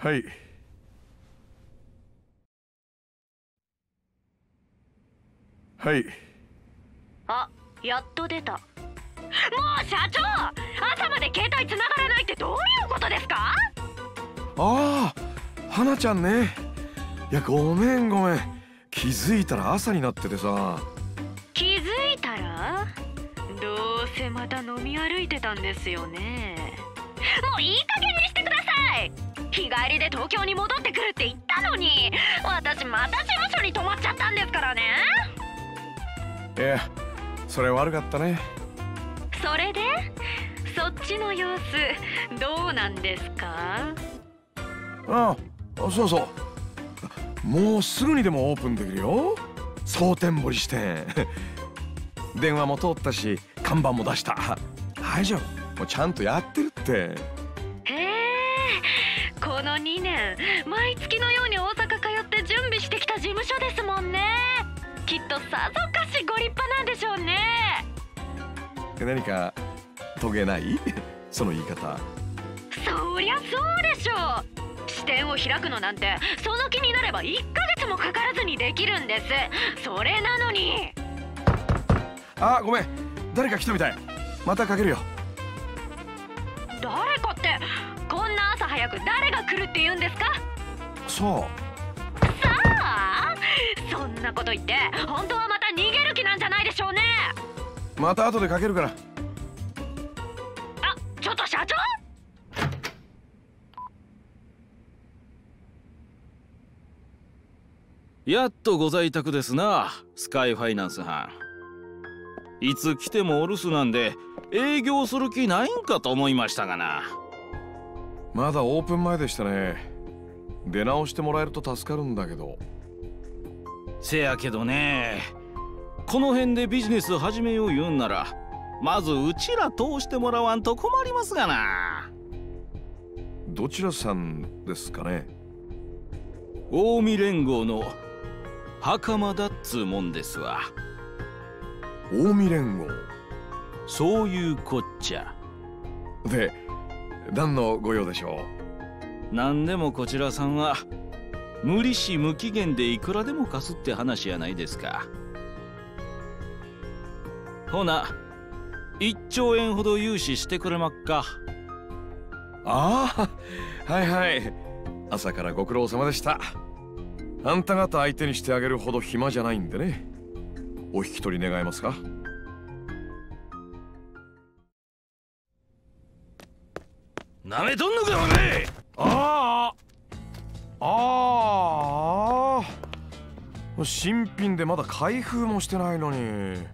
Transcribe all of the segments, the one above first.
はい。はい。 あ、やっと出た。もう社長、朝まで携帯繋がらないってどういうことですか？ ああ、花ちゃんね。いや、ごめん。気づいたら朝になっててさ。 気づいたら？どうせまた飲み歩いてたんですよね。もういい加減にしてください。日帰りで東京に戻ってくるって言ったのに、私また事務所に泊まっちゃったんですからね。 いや、それ悪かったね。 それでそっちの様子どうなんですか？ ああ、そうそう。もうすぐにでもオープンできるよ。蒼天堀支店。電話も通ったし、看板も出した。大丈夫。もうちゃんとやってるって。 へえ、この2年毎月のように大阪通って準備してきた事務所ですもんね。きっとさぞかしご立派なんでしょうね。 何か遂げない？その言い方。 そりゃそうでしょう。支店を開くのなんてその気になれば1ヶ月もかからずにできるんです。それなのに。 あ、ごめん。誰か来たみたい。またかけるよ。 誰かって、こんな朝早く誰が来るって言うんですか？ そう。 さあ、そんなこと言って本当はまた逃げる気なんじゃないでしょうね。 また後でかけるから。 あ、ちょっと社長。 やっとご在宅ですな、スカイファイナンス班。いつ来てもお留守なんで営業する気ないんかと思いましたがな。 まだオープン前でしたね。出直してもらえると助かるんだけど。 せやけどね、この辺でビジネス始めよう言うんならまずうちら通してもらわんと困りますがな。 どちらさんですかね？ 近江連合の袴だっつうもんですわ。 近江連合。 そういうこっちゃ。 で、何のご用でしょう？何でもこちらさんは無利子無期限でいくらでも貸すって話やないですか。ほな1兆円ほど融資してくれまっか。 ああ、はい。朝からご苦労様でした。あんた方相手にしてあげるほど暇じゃないんでね。お引き取り願えますか？ なめとんのかおめえ。 新品でまだ開封もしてないのに。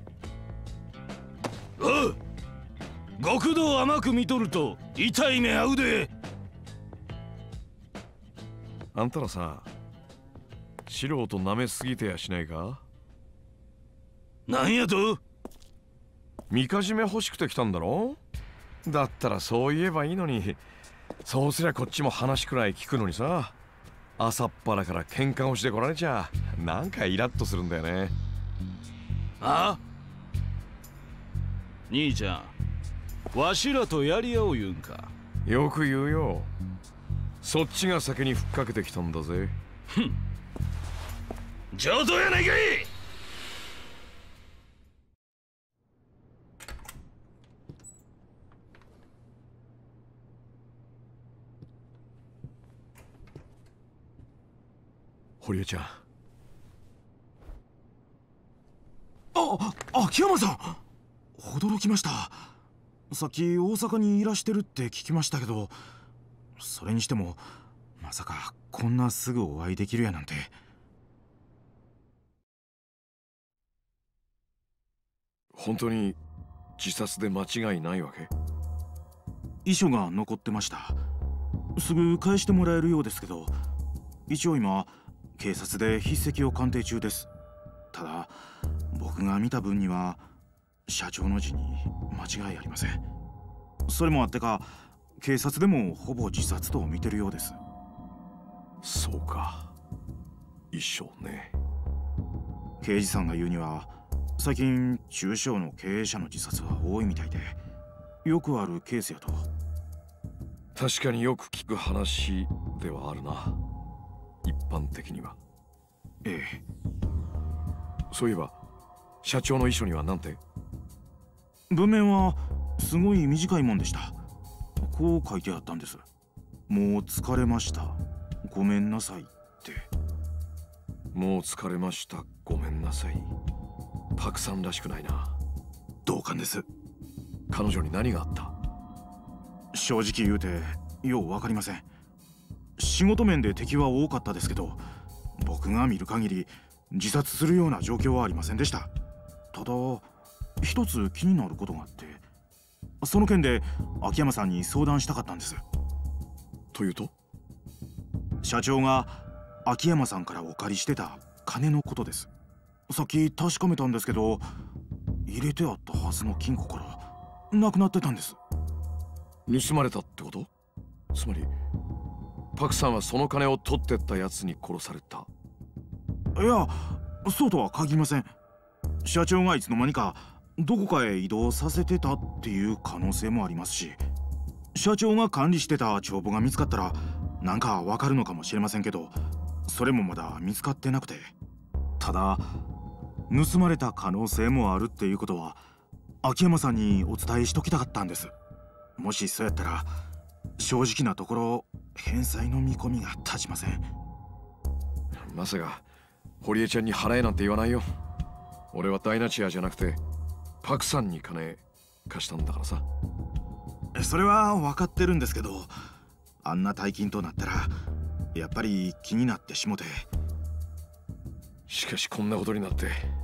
おう、極道甘く見とると痛い目合うで。 あんたらさ、素人舐めすぎてやしないか？ なんやと？ みかじめ欲しくて来たんだろ？だったらそう言えばいいのに。そうすりゃこっちも話くらい聞くのにさ。朝っぱらから喧嘩をしてこられちゃなんかイラッとするんだよね。 あ？兄ちゃん、わしらとやり合おう言うんか？ よく言うよ。そっちが先にふっかけてきたんだぜ。 ふん、上等やないかい。 堀江ちゃん。 秋山さん、驚きました。さっき大阪にいらしてるって聞きましたけど、それにしてもまさかこんなすぐお会いできるやなんて。 本当に自殺で間違いないわけ？ 遺書が残ってました。すぐ返してもらえるようですけど、一応今警察で筆跡を鑑定中です。ただ僕が見た分には社長の字に間違いありません。それもあってか警察でもほぼ自殺と見てるようです。 そうか、遺書ね。 刑事さんが言うには最近中小の経営者の自殺は多いみたいで、よくあるケースやと。 確かによく聞く話ではあるな、一般的には。 ええ。 そういえば社長の遺書には何て？ 文面はすごい短いもんでした。こう書いてあったんです。もう疲れました、ごめんなさいって。 もう疲れました、ごめんなさい。パクさんらしくないな。 同感です。 彼女に何があった？ 正直言うてよう分かりません。仕事面で敵は多かったですけど、僕が見る限り自殺するような状況はありませんでした。ただ一つ気になることがあって、その件で秋山さんに相談したかったんです。 というと？ 社長が秋山さんからお借りしてた金のことです。さっき確かめたんですけど、入れてあったはずの金庫からなくなってたんです。 盗まれたってこと？つまりパクさんはその金を取ってったやつに殺された？ いや、そうとは限りません。社長がいつの間にかどこかへ移動させてたっていう可能性もありますし、社長が管理してた帳簿が見つかったらなんかわかるのかもしれませんけど、それもまだ見つかってなくて。ただ盗まれた可能性もあるっていうことは秋山さんにお伝えしときたかったんです。もしそうやったら正直なところ返済の見込みが立ちません。 まさか堀江ちゃんに払えなんて言わないよ。俺はダイナチアじゃなくてパクさんに金貸したんだからさ。 それは分かってるんですけど、あんな大金となったらやっぱり気になってしもて。 しかしこんなことになって、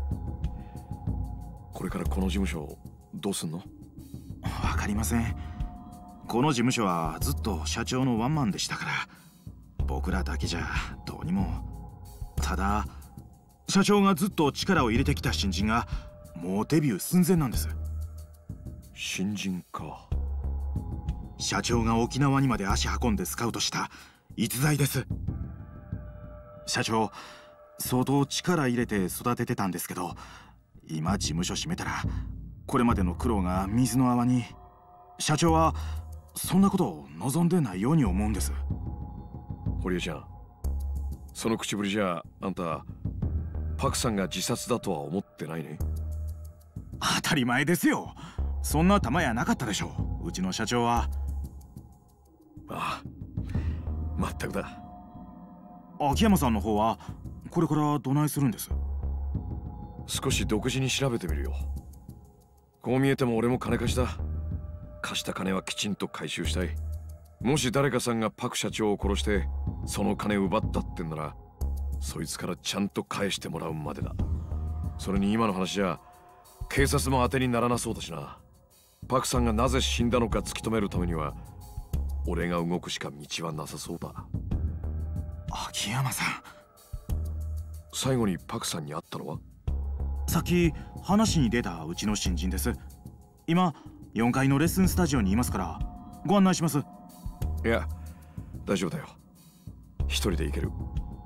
これからこの事務所どうすんの？ 分かりません。この事務所はずっと社長のワンマンでしたから、僕らだけじゃどうにも。ただ社長がずっと力を入れてきた新人がもうデビュー寸前なんです。 新人か。 社長が沖縄にまで足運んでスカウトした逸材です。社長相当力入れて育ててたんですけど、今事務所閉めたらこれまでの苦労が水の泡に。社長はそんなことを望んでないように思うんです。 堀江ちゃん、その口ぶりじゃあんたパクさんが自殺だとは思ってないね？ 当たり前ですよ。そんな玉やなかったでしょう、うちの社長は。 ああ、まったくだ。 秋山さんの方はこれからどないするんです？ 少し独自に調べてみるよ。こう見えても俺も金貸しだ。貸した金はきちんと回収したい。もし誰かさんがパク社長を殺してその金を奪ったってんなら、そいつからちゃんと返してもらうまでだ。それに今の話じゃ警察も当てにならなそうだしな。パクさんがなぜ死んだのか突き止めるためには俺が動くしか道はなさそうだ。 秋山さん、 最後にパクさんに会ったのは？ さっき話に出たうちの新人です。今4階のレッスンスタジオにいますからご案内します。 いや大丈夫だよ、一人で行ける。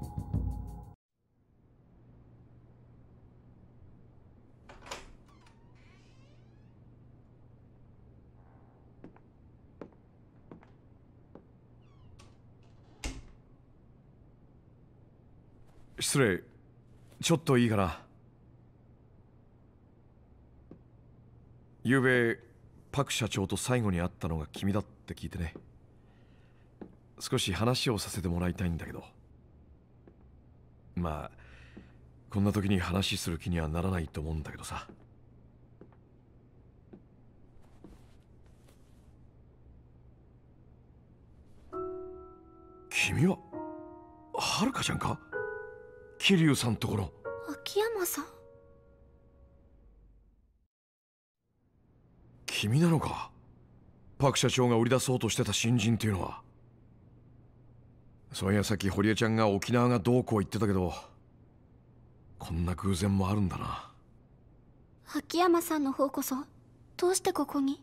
失礼、ちょっといいかな。昨べパク社長と最後に会ったのが君だって聞いてね。少し話をさせてもらいたいんだけど。まあこんな時に話する気にはならないと思うんだけどさ。君ははるかちゃんか？桐生さんところ。 秋山さん。 君なのか？パク社長が売り出そうとしてた新人っていうのは。そういやさっき堀江ちゃんが沖縄がどうこう言ってたけど、こんな偶然もあるんだな。 秋山さんの方こそどうしてここに？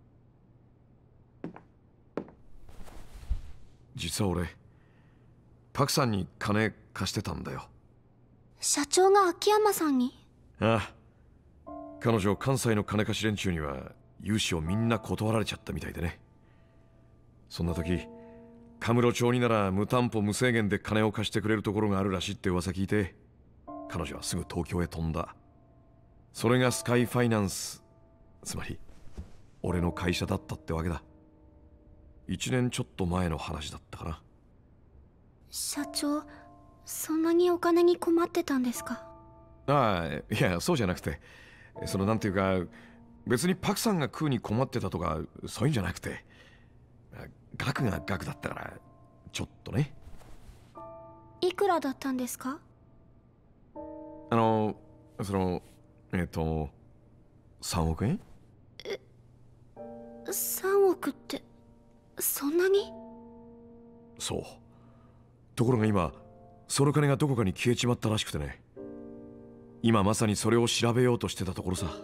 実は俺パクさんに金貸してたんだよ。 社長が秋山さんに？ ああ、彼女関西の金貸し連中には融資をみんな断られちゃったみたいでね。 そんな時カムロ町になら無担保無制限で金を貸してくれるところがあるらしいって噂聞いて、彼女はすぐ東京へ飛んだ。それがスカイファイナンス、つまり俺の会社だったってわけだ。1年ちょっと前の話だったかな。 社長、そんなにお金に困ってたんですか？ ああ、いやそうじゃなくて、なんていうか、別にパクさんが食うに困ってたとかそういうんじゃなくて、額が額だったからちょっとね。 いくらだったんですか ？3億円。 3億ってそんなに？ そう。ところが今その金がどこかに消えちまったらしくてね。今まさにそれを調べようとしてたところさ。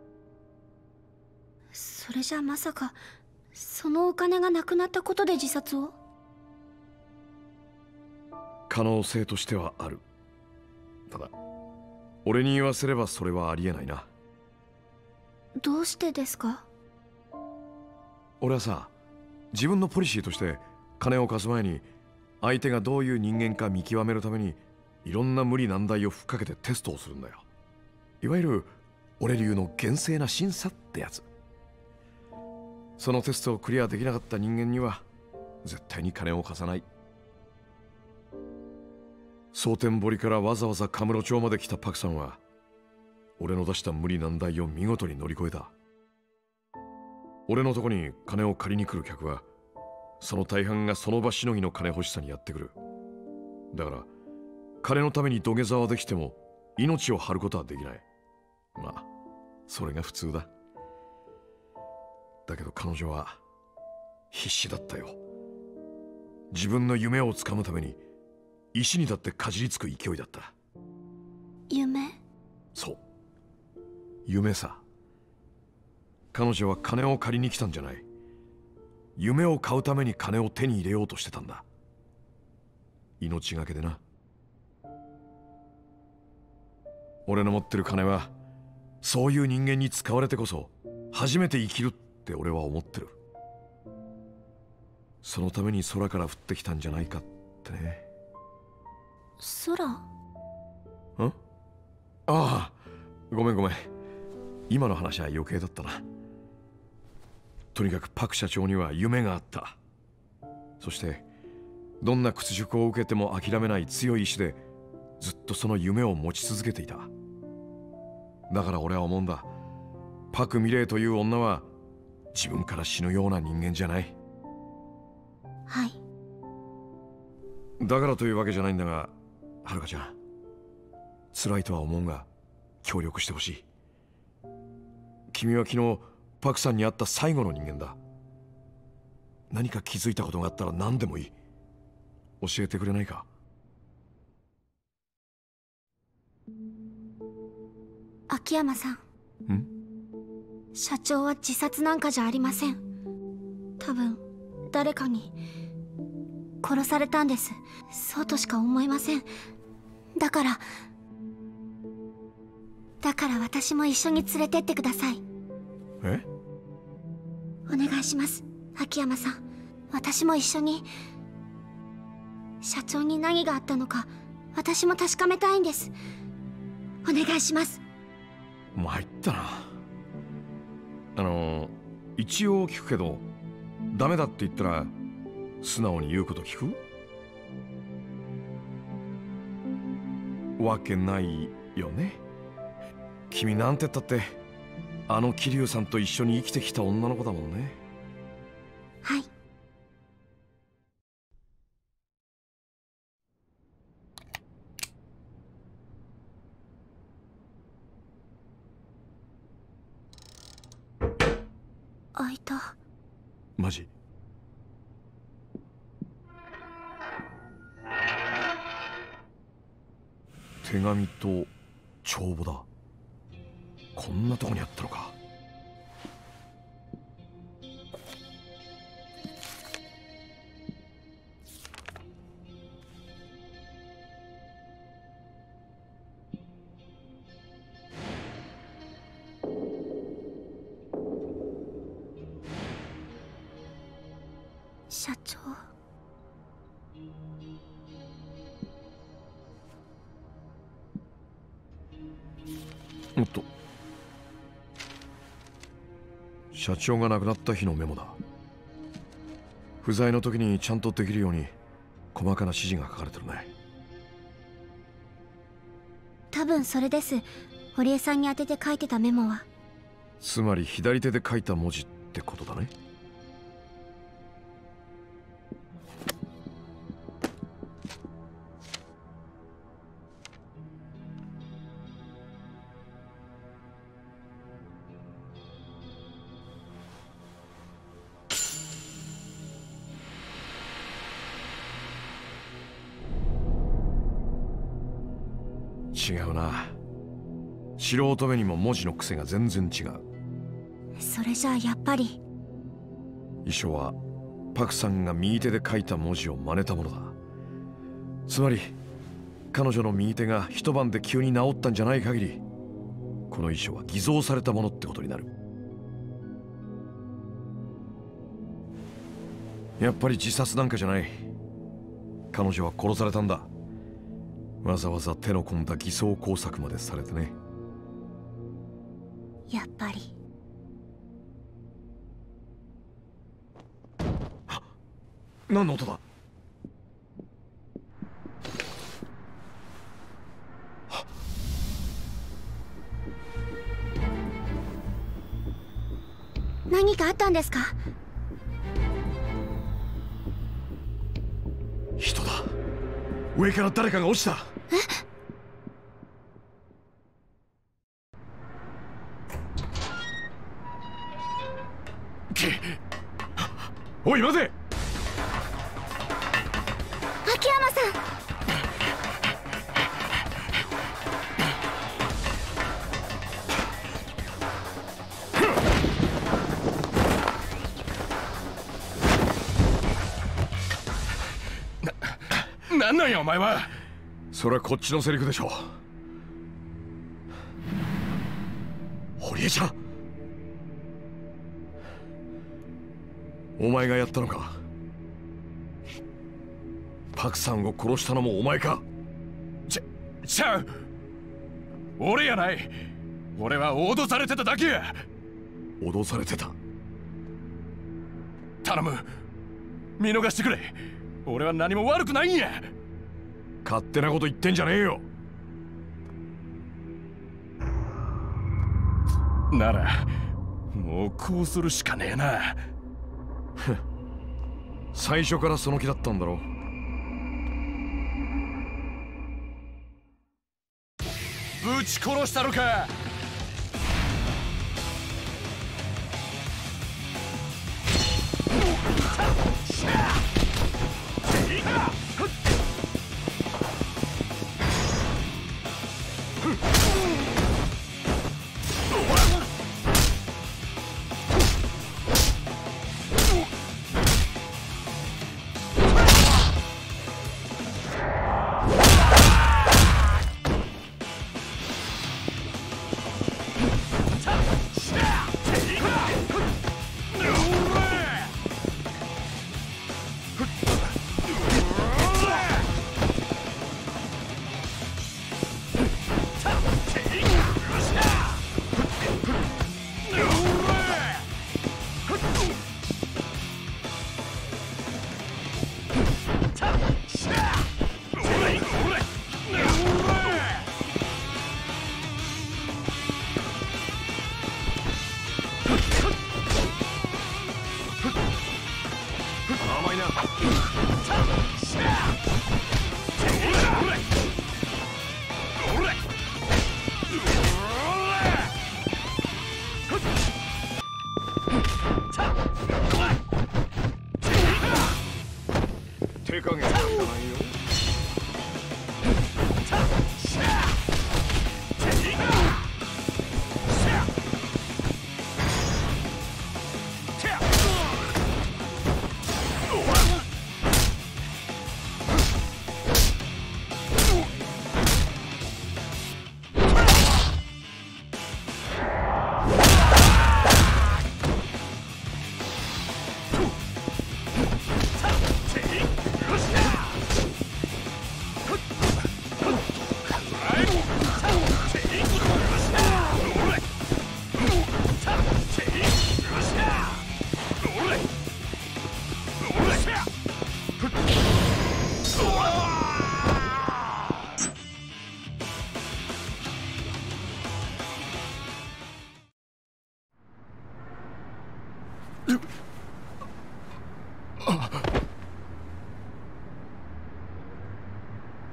それじゃまさかそのお金がなくなったことで自殺を？ 可能性としてはある。ただ俺に言わせればそれはありえないな。 どうしてですか？ 俺はさ、自分のポリシーとして金を貸す前に相手がどういう人間か見極めるためにいろんな無理難題をふっかけてテストをするんだよ。いわゆる俺流の厳正な審査ってやつ。そのテストをクリアできなかった人間には絶対に金を貸さない。蒼天堀からわざわざカムロ町まで来たパクさんは俺の出した無理難題を見事に乗り越えた。俺のとこに金を借りに来る客はその大半がその場しのぎの金欲しさにやってくる。だから金のために土下座はできても命を張ることはできない。まあそれが普通だ。だけど彼女は必死だったよ。自分の夢をつかむために石にだってかじりつく勢いだった。 夢？ そう、夢さ。彼女は金を借りに来たんじゃない。夢を買うために金を手に入れようとしてたんだ。命がけでな。俺の持ってる金はそういう人間に使われてこそ初めて生きるって俺は思ってる。そのために空から降ってきたんじゃないかってね。 空？ ん？ああ、ごめん。今の話は余計だったな。とにかくパク社長には夢があった。そしてどんな屈辱を受けても諦めない強い意志でずっとその夢を持ち続けていた。だから俺は思うんだ。パク・ミレイという女は自分から死ぬような人間じゃない。 はい。 だからというわけじゃないんだが、はるかちゃん、辛いとは思うが協力してほしい。君は昨日パクさんに会った最後の人間だ。何か気づいたことがあったら何でもいい。教えてくれないか？ 秋山さん。社長は自殺なんかじゃありません。多分誰かに殺されたんです。そうとしか思えません。だから私も一緒に連れてってください。 え？ お願いします、秋山さん。私も一緒に。社長に何があったのか私も確かめたいんです。お願いします。 参ったな。一応聞くけど、ダメだって言ったら素直に言うこと聞くわけないよね。君なんて言ったってあの桐生さんと一緒に生きてきた女の子だもんね。 はい。開いた。 マジ？手紙と帳簿だ。こんなとこにあったのか。 社長。 おっと、社長が亡くなった日のメモだ。不在の時にちゃんとできるように細かな指示が書かれてるね。 多分それです。堀江さんに宛てて書いてたメモは。 つまり左手で書いた文字ってことだね。違うな。素人目にも文字の癖が全然違う。 それじゃあやっぱり遺書はパクさんが右手で書いた文字を真似たものだ。つまり彼女の右手が一晩で急に治ったんじゃない限り、この遺書は偽造されたものってことになる。やっぱり自殺なんかじゃない。彼女は殺されたんだ。わざわざ手の込んだ偽装工作までされてね。 やっぱり。 何の音だ。 何かあったんですか？ 人だ。上から誰かが落ちた。おい待て。 秋山さん。 なんなんやお前は。それはこっちのセリフでしょ。堀江ちゃん、お前がやったのか。パクさんを殺したのもお前か。ちゃう。俺やない。俺は脅されてただけや。脅されてた。頼む、見逃してくれ。俺は何も悪くないんや。勝手なこと言ってんじゃねえよ。ならもうこうするしかねえな。最初からその気だったんだろ。ぶち殺したのか。手加減はいらないよ。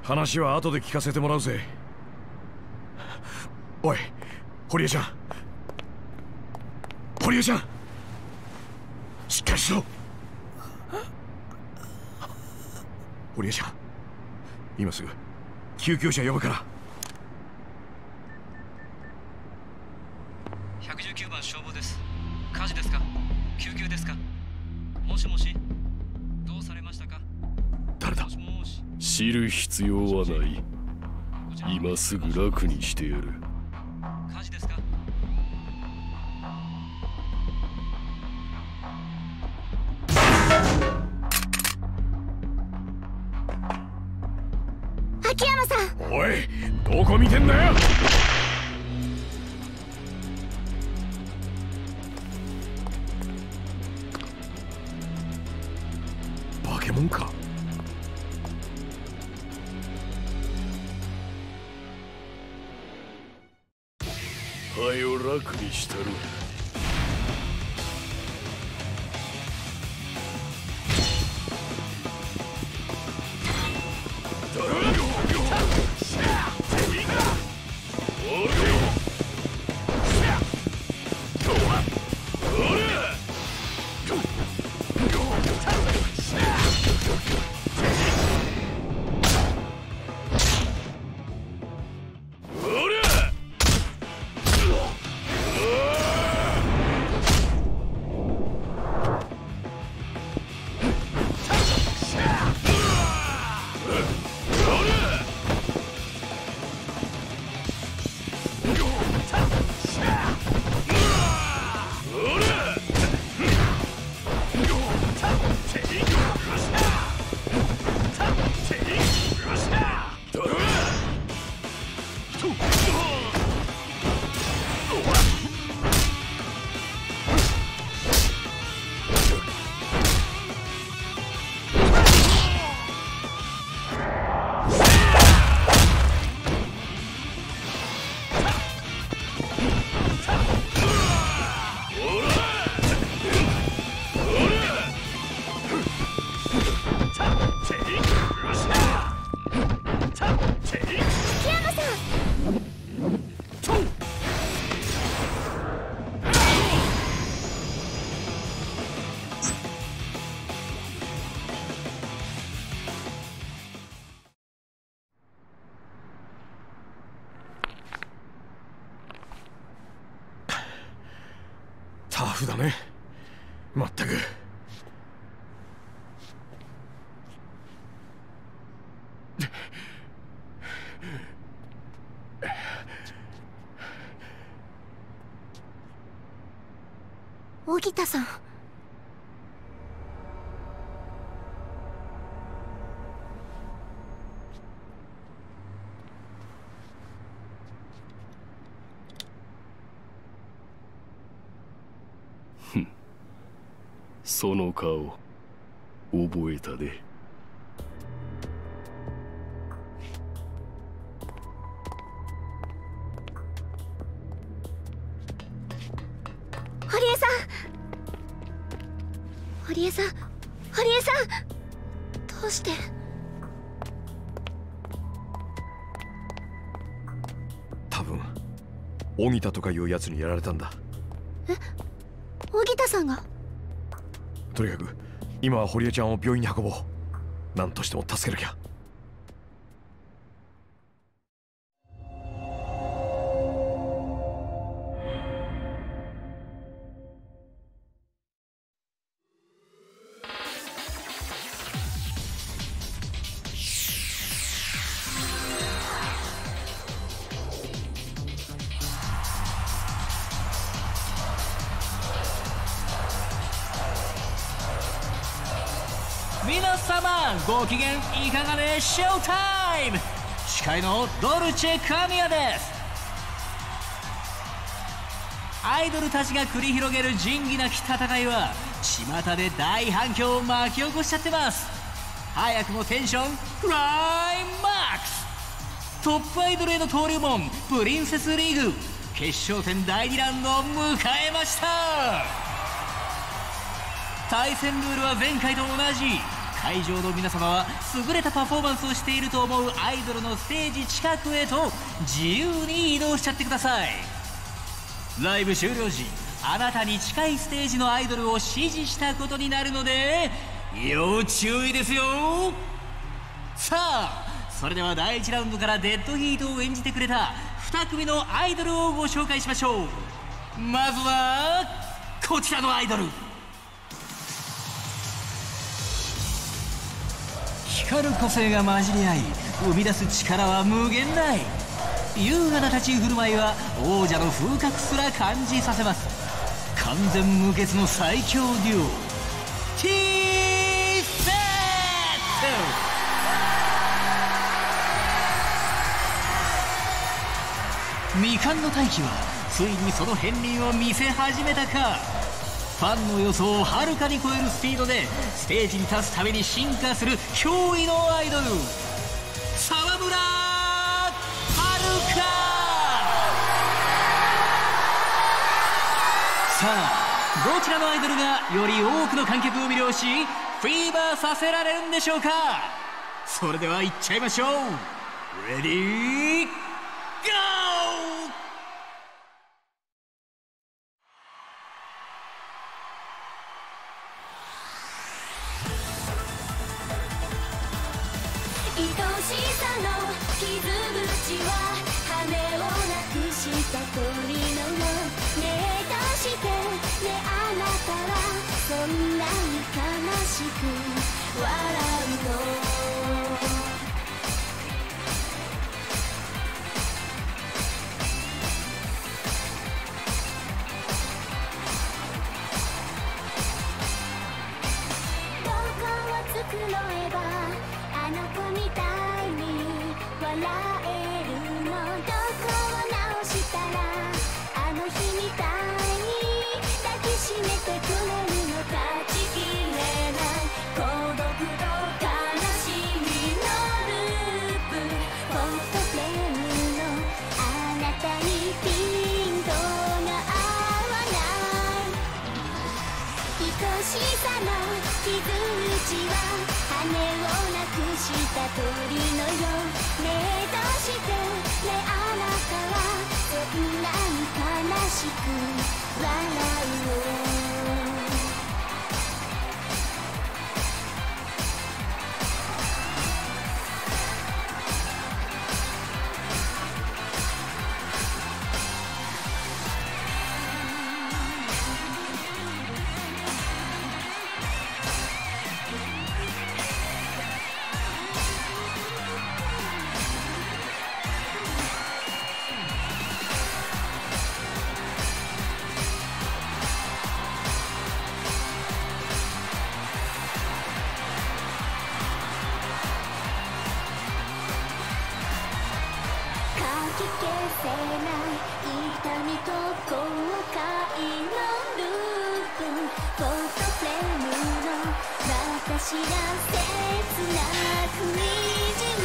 話は後で聞かせてもらうぜ。おい、堀江ちゃん、堀江ちゃん、しっかりしろ。堀江ちゃん、今すぐ救急車呼ぶから。 119番消防です。火事ですか？救急ですか？もしもし、どうされましたか？ 誰だ？ 知る必要はない。今すぐ楽にしてやる。 火事ですか？ 秋山さん。 おい、どこ見てんだよ。化け物か。 はよ楽にしたる。 タフだね、まったく。 荻田さん。 その顔覚えたね。 堀江さん、堀江さん、堀江さん、どうして。 多分荻田とかいうやつにやられたんだ。 え、荻田さんが。 とにかく今は堀江ちゃんを病院に運ぼう。何としても助けなきゃ。 皆様ご機嫌いかがでしょうタイム。司会のドルチェ神谷です。アイドルたちが繰り広げる仁義なき戦いは巷で大反響を巻き起こしちゃってます。早くもテンションクライマックス。トップアイドルへの登竜門プリンセスリーグ決勝戦第2ラウンドを迎えました。対戦ルールは前回と同じ。 会場の皆様は優れたパフォーマンスをしていると思うアイドルのステージ近くへと自由に移動しちゃってください。ライブ終了時、あなたに近いステージのアイドルを指示したことになるので要注意ですよ。さあ、それでは第1ラウンドからデッドヒートを演じてくれた2組のアイドルをご紹介しましょう。まずはこちらのアイドル。光る個性が混じり合い生み出す力は無限大。優雅な立ち振る舞いは王者の風格すら感じさせます。完全無欠の最強デュオ T セット。未完の大器はついにその片鱗を見せ始めたか。ファンの予想をはるかに超えるスピードでステージに立つために進化する驚異のアイドル、沢村遥。さあ、どちらのアイドルがより多くの観客を魅了しフィーバーさせられるんでしょうか。それではいっちゃいましょう。レディーゴー。 愛しさの傷口は羽をなくした鳥のよう。ねえどうしてねあなたはそんなに悲しく笑うの。どこを作ろえばあの子みたいに笑えるの。どこを直したらあの日みたいに抱きしめてくれるの。断ち切れない孤独と悲しみのループ。フォトフレームのあなたにピントが合わない。愛しさの傷口は羽をなくした鳥のよう。ねえどうしてねあなたはそんなに悲しく笑うの。かき消せない痛みと後悔のループ。フォトフレームの私が切なくにじむ。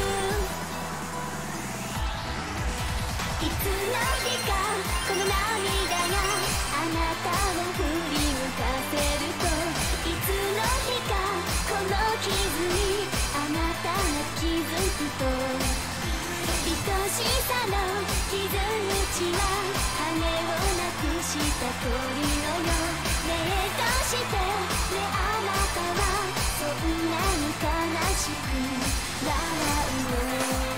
いつの日かこの涙があなたを振り向かせると。いつの日かこの傷にあなたが気づくと。愛しさの傷口は羽をなくした鳥のよう。ねえどうしてねあなたはそんなに悲しく笑うの。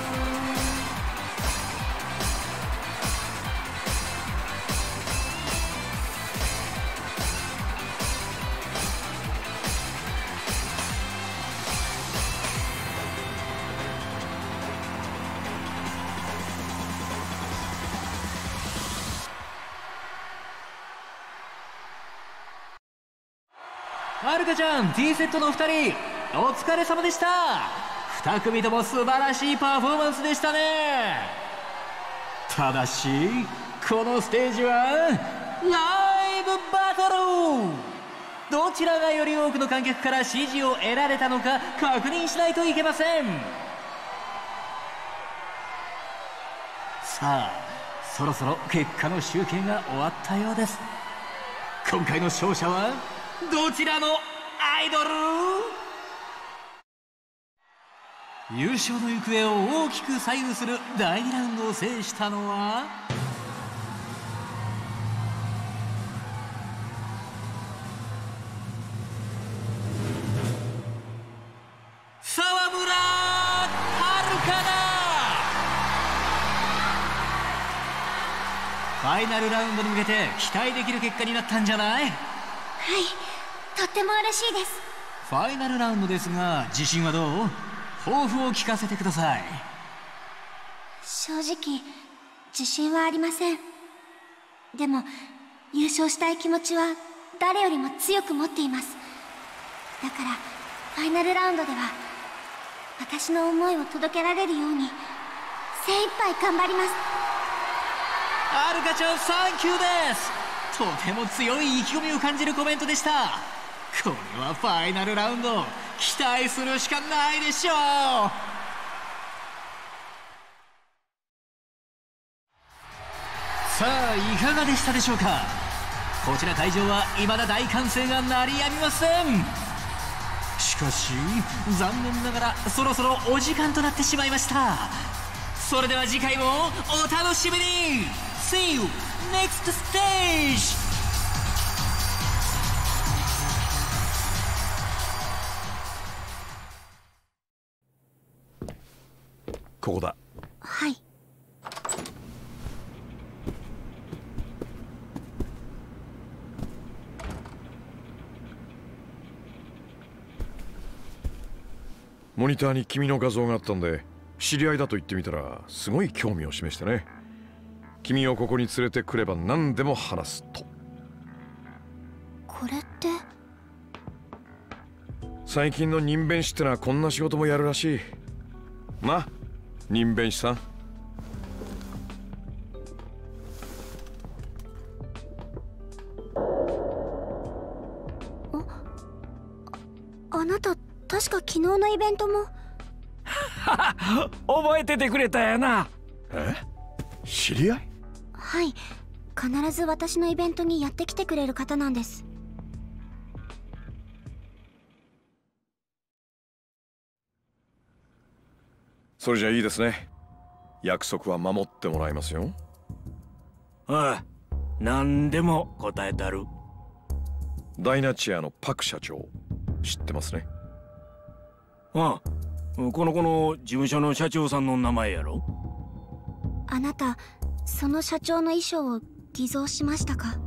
はるかちゃん、 T セットの2人お疲れ様でした。2組とも素晴らしいパフォーマンスでしたね。ただしこのステージはライブバトル。どちらがより多くの観客から支持を得られたのか確認しないといけません。さあ、そろそろ結果の集計が終わったようです。今回の勝者はどちらのアイドル？ 優勝の行方を大きく左右する第2ラウンドを制したのは沢村遥ファイナルラウンドに向けて期待できる結果になったんじゃない？ はい、とっても嬉しいです。 ファイナルラウンドですが、自信はどう？抱負を聞かせてください。 正直自信はありません。でも優勝したい気持ちは誰よりも強く持っています。だからファイナルラウンドでは私の思いを届けられるように精一杯頑張ります。 アルカちゃん、サンキューです。とても強い意気込みを感じるコメントでした。これはファイナルラウンド期待するしかないでしょう。さあ、いかがでしたでしょうか。こちら会場は未だ大歓声が鳴りやみません。しかし残念ながらそろそろお時間となってしまいました。それでは次回もお楽しみに。 See you next stage。 ここだ。 はい。 モニターに君の画像があったんで知り合いだと言ってみたらすごい興味を示してね。君をここに連れてくれば何でも話すと。 これって最近の人弁師ってのはこんな仕事もやるらしい。な、人弁師さん。 あなた確か昨日のイベントも覚えててくれたやな。 え、知り合い？ はい、必ず私のイベントにやってきてくれる方なんです。 それじゃいいですね。約束は守ってもらいますよ。 ああ、何でも答えたる。 ダイナチアのパク社長知ってますね。 ああ、この子の事務所の社長さんの名前やろ。 あなたその社長の衣装を偽造しましたか？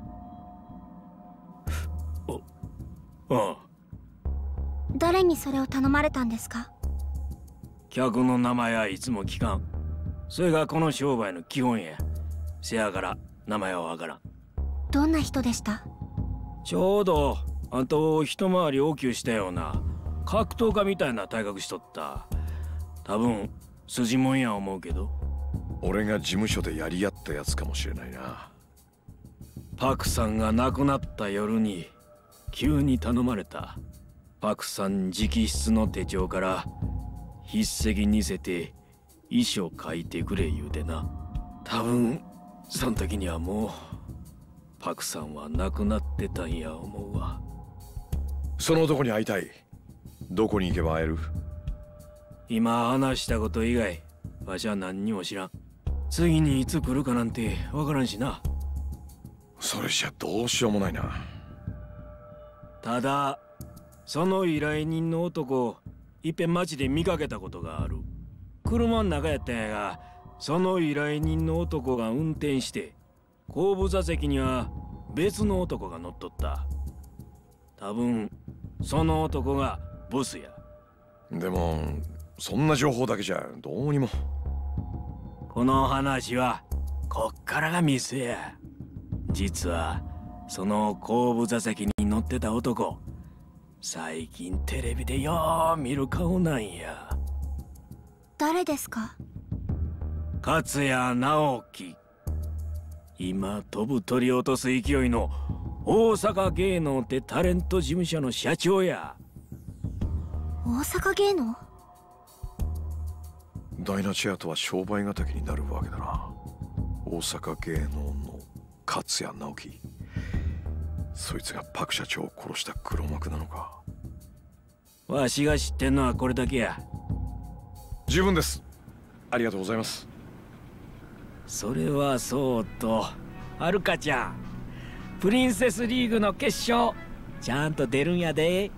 ああ。 誰にそれを頼まれたんですか？ 客の名前はいつも聞かん。それがこの商売の基本や。せやから名前はわからん。 どんな人でした？ ちょうどあんたを一回り大きくしたような格闘家みたいな体格しとった。多分筋もんや思うけど。 俺が事務所でやり合ったやつかもしれないな。 パクさんが亡くなった夜に急に頼まれた。パクさん直筆の手帳から筆跡似せて遺書書いてくれ言うてな。多分その時にはもうパクさんは亡くなってたんや思うわ。 その男に会いたい。どこに行けば会える？ 今話したこと以外わしは何にも知らん。次にいつ来るかなんてわからんしな。 それじゃどうしようもないな。 ただその依頼人の男いっぺん街で見かけたことがある。車の中やったんやが、その依頼人の男が運転して後部座席には別の男が乗っとった。多分その男がボスや。 でもそんな情報だけじゃどうにも。 この話はこっからがミスや。実はその後部座席に乗ってた男、最近テレビでよう見る顔なんや。 誰ですか？ 勝谷直樹。今飛ぶ鳥落とす勢いの大阪芸能ってタレント事務所の社長や。 大阪芸能？ ダイナチェアとは商売敵になるわけだな。大阪芸能の勝谷直樹。そいつがパク社長を殺した黒幕なのか。 わしが知ってんのはこれだけや。 十分です。ありがとうございます。 それはそうと、はるかちゃん、プリンセスリーグの決勝ちゃんと出るんやで。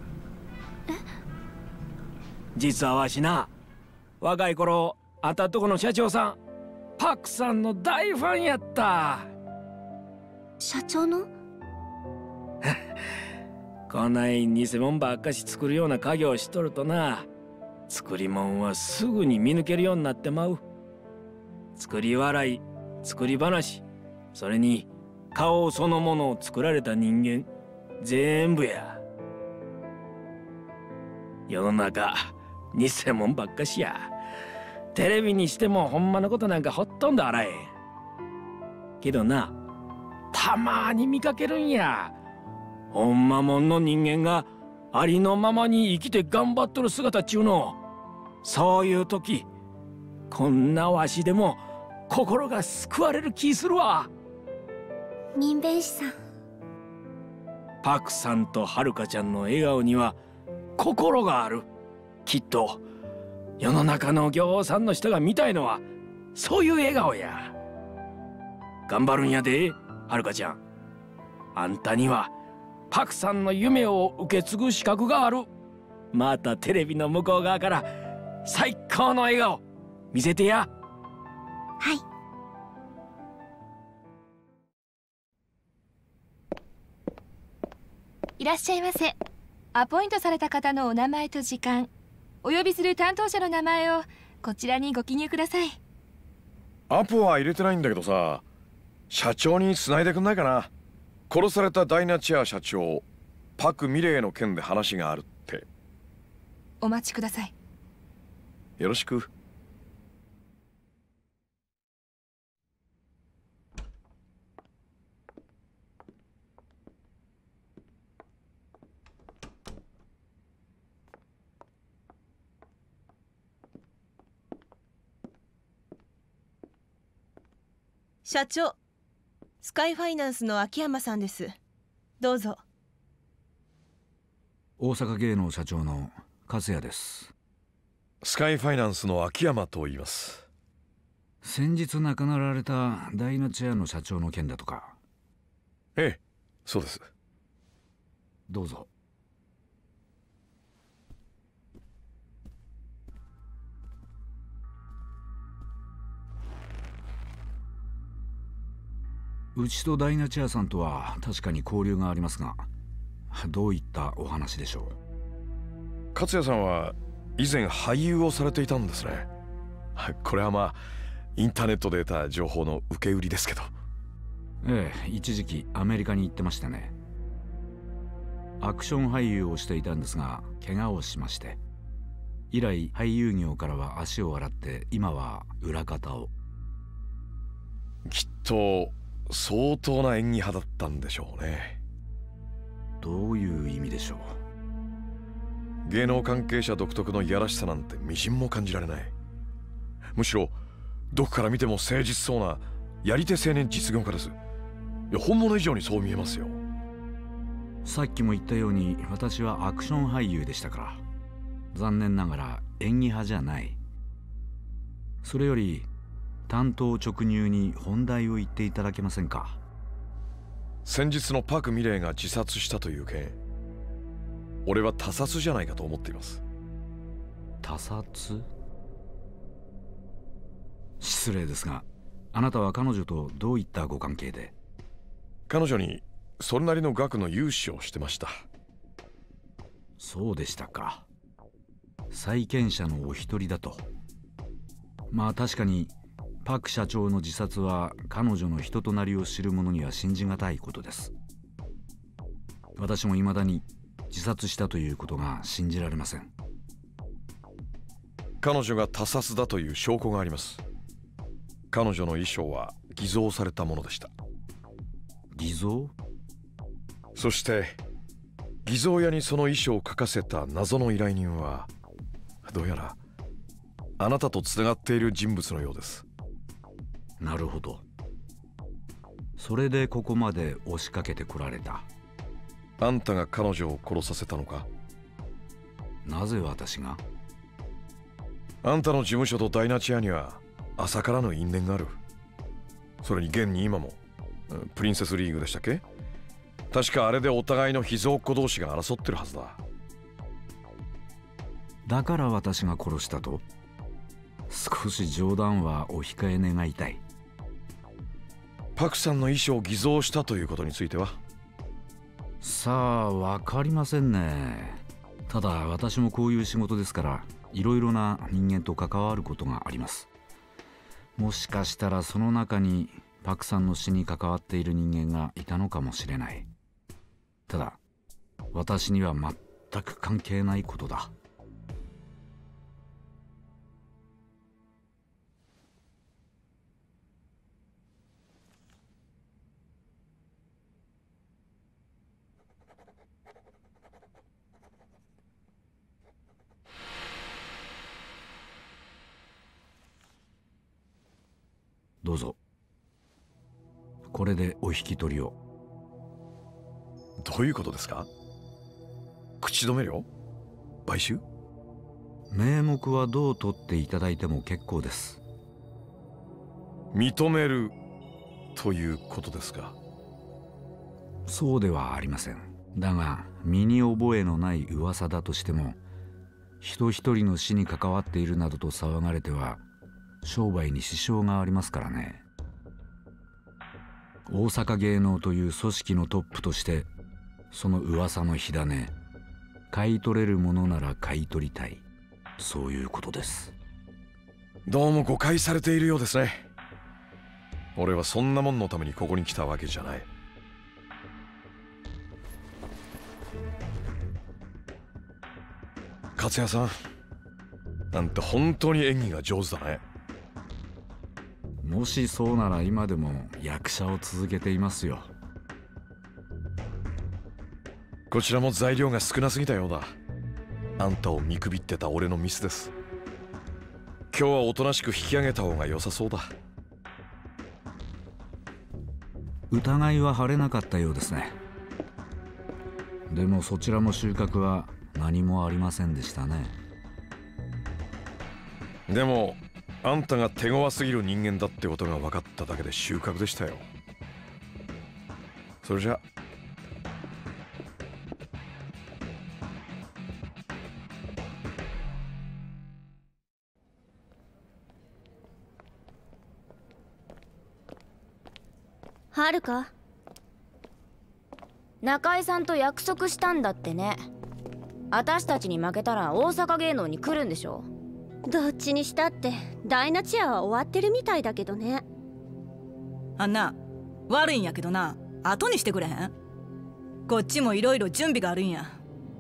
実はわしな、若い頃あたとこの社長さん、パクさんの大ファンやった。 社長のこない偽物ばっかし作るような家業をしとるとな、作り物はすぐに見抜けるようになってまう。作り笑い、作り話、それに顔そのものを作られた人間全部や。世の中偽物ばっかしや。テレビにしてもほんまのことなんかほとんどあらへん。けどな、たまに見かけるんや。ほんまもんの人間がありのままに生きて頑張っとる姿っちゅうの。そういう時、こんなわしでも心が救われる気するわ。 民弁士さん、 パクさんとはるかちゃんの笑顔には心がある。きっと世の中のぎょうさんの人が見たいのはそういう笑顔や。頑張るんやで、はるかちゃん。あんたにはパクさんの夢を受け継ぐ資格がある。またテレビの向こう側から最高の笑顔見せてや。 はい。 いらっしゃいませ。アポイントされた方のお名前と時間、お呼びする担当者の名前をこちらにご記入ください。 アポは入れてないんだけどさ、社長に繋いでくんないかな。殺されたダイナチェア社長、パク・ミレイの件で話があるって。 お待ちください。 よろしく。 社長、スカイファイナンスの秋山さんです。どうぞ。 大阪芸能社長の勝也です。 スカイファイナンスの秋山と言います。 先日亡くなられたダイナチェアの社長の件だとか。 ええ、そうです。 どうぞ。うちとダイナチェアさんとは確かに交流がありますが、どういったお話でしょう。 勝也さんは以前俳優をされていたんですね。これはまあインターネットで得た情報の受け売りですけど。 ええ、一時期アメリカに行ってましたね。アクション俳優をしていたんですが怪我をしまして、以来俳優業からは足を洗って今は裏方を。 きっと相当な演技派だったんでしょうね。 どういう意味でしょう。芸能関係者独特のいやらしさなんてみじんも感じられない。むしろどこから見ても誠実そうなやり手青年実業家です。いや、本物以上にそう見えますよ。 さっきも言ったように私はアクション俳優でしたから、残念ながら演技派じゃない。それより単刀直入に本題を言っていただけませんか。 先日のパク・ミレイが自殺したという件、俺は他殺じゃないかと思っています。 他殺？失礼ですが、あなたは彼女とどういったご関係で？ 彼女にそれなりの額の融資をしてました。 そうでしたか。債権者のお一人だと。まあ確かにパク社長の自殺は彼女の人となりを知る者には信じがたいことです。私も未だに自殺したということが信じられません。 彼女が他殺だという証拠があります。彼女の衣装は偽造されたものでした。 偽造？ そして偽造屋にその衣装を書かせた謎の依頼人はどうやらあなたとつながっている人物のようです。 なるほど。それでここまで押しかけてこられた。 あんたが彼女を殺させたのか？ なぜ私が？ あんたの事務所とダイナチアには朝からの因縁がある。それに現に今もプリンセスリーグでしたっけ？確かあれでお互いの秘蔵っ子同士が争ってるはずだ。 だから私が殺したと？少し冗談はお控え願いたい。 パクさんの遺書を偽造したということについては？ さあ、分かりませんね。ただ私もこういう仕事ですから、いろいろな人間と関わることがあります。もしかしたらその中にパクさんの死に関わっている人間がいたのかもしれない。ただ私には全く関係ないことだ。どうぞ。これでお引き取りを。 どういうことですか？口止め料？買収？ 名目はどう取っていただいても結構です。 認めるということですか？ そうではありません。だが身に覚えのない噂だとしても、人一人の死に関わっているなどと騒がれては商売に支障がありますからね。大阪芸能という組織のトップとして、その噂の火種、買い取れるものなら買い取りたい、そういうことです。 どうも誤解されているようですね。俺はそんなもんのためにここに来たわけじゃない。勝谷さん、なんて本当に演技が上手だね。 もしそうなら今でも役者を続けていますよ。 こちらも材料が少なすぎたようだ。あんたを見くびってた俺のミスです。今日はおとなしく引き上げた方が良さそうだ。 疑いは晴れなかったようですね。でもそちらも収穫は何もありませんでしたね。 でもあんたが手強すぎる人間だってことが分かっただけで収穫でしたよ。それじゃ。 はるか、中井さんと約束したんだってね。私たちに負けたら大阪芸能に来るんでしょ。 どっちにしたってダイナチアは終わってるみたいだけどね。 あんな悪いんやけどな、後にしてくれへん？こっちもいろいろ準備があるんや。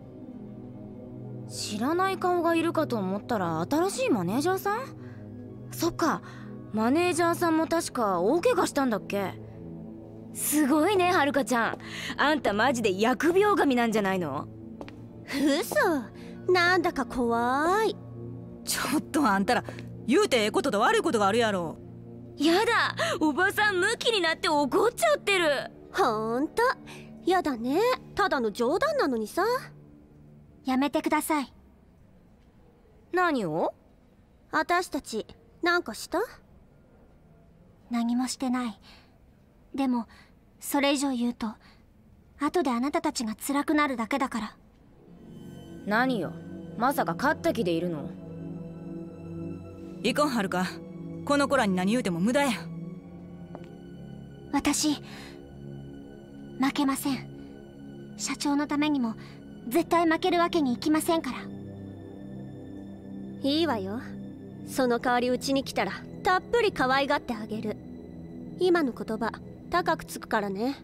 知らない顔がいるかと思ったら新しいマネージャーさん？そっか、マネージャーさんも確か大怪我したんだっけ？すごいね、はるかちゃん。あんたマジで疫病神なんじゃないの？ 嘘、なんだか怖い。 ちょっとあんたら、言うてええことと悪いことがあるやろ。 やだ、おばさんムキになって怒っちゃってる。 ほんとやだね。ただの冗談なのにさ。 やめてください。 何を？ 私たちなんかした？ 何もしてない。でもそれ以上言うと後であなたたちが辛くなるだけだから。 何よ、まさか勝った気でいるの？ いこん、はるか。この子らに何言うても無駄や。 私負けません。社長のためにも絶対負けるわけにいきませんから。 いいわよ。その代わりうちに来たらたっぷり可愛がってあげる。今の言葉高くつくからね。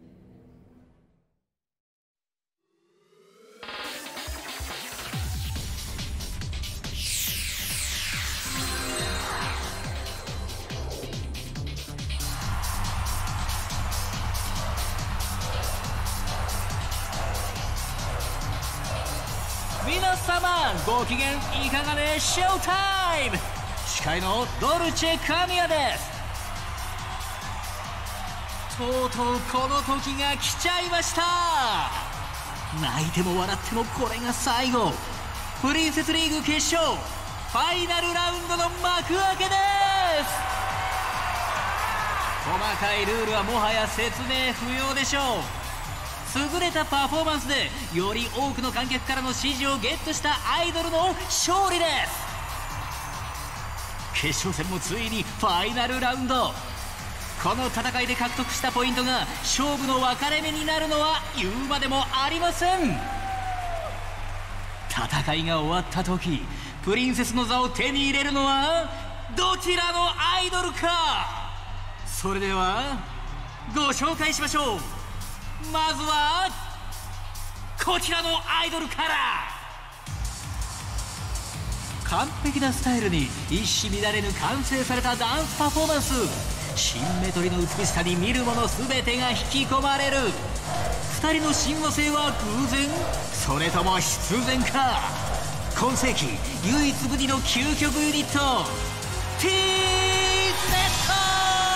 皆様ご機嫌いかがでショータイム。司会のドルチェ神谷です。とうとうこの時が来ちゃいました。泣いても笑ってもこれが最後。プリンセスリーグ決勝ファイナルラウンドの幕開けです。細かいルールはもはや説明不要でしょう。優れたパフォーマンスでより多くの観客からの支持をゲットしたアイドルの勝利です。決勝戦もついにファイナルラウンド。この戦いで獲得したポイントが勝負の分かれ目になるのは言うまでもありません。戦いが終わった時、プリンセスの座を手に入れるのはどちらのアイドルか。それではご紹介しましょう。まずはこちらのアイドルから。完璧なスタイルに一糸乱れぬ完成されたダンスパフォーマンス。シンメトリの美しさに見る者全てが引き込まれる。2人の親和性は偶然、それとも必然か。今世紀唯一無二の究極ユニット T-セット。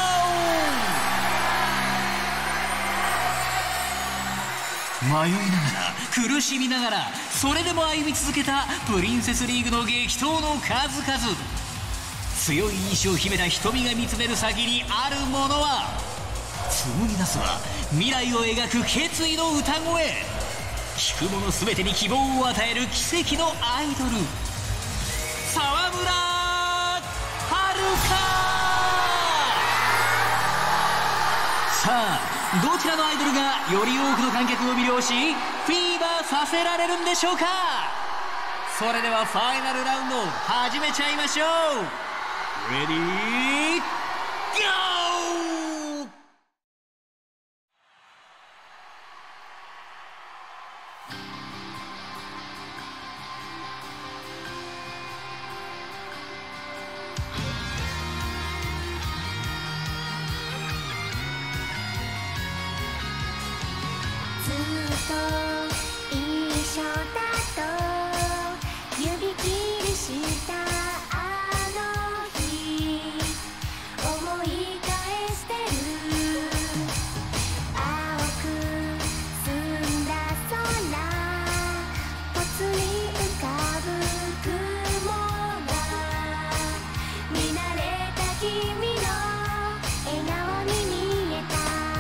迷いながら苦しみながらそれでも歩み続けたプリンセスリーグの激闘の数々。強い意志を秘めた瞳が見つめる先にあるものは、紡ぎ出すは未来を描く決意の歌声。聞く者全てに希望を与える奇跡のアイドル、沢村遥。さあ、どちらのアイドルがより多くの観客を魅了しフィーバーさせられるんでしょうか。それではファイナルラウンド始めちゃいましょう。レディーゴー。 ずっと一緒だと指切りしたあの日、思い返してる。青く澄んだ空、ぽつり浮かぶ雲が、見慣れた君の笑顔に見えた。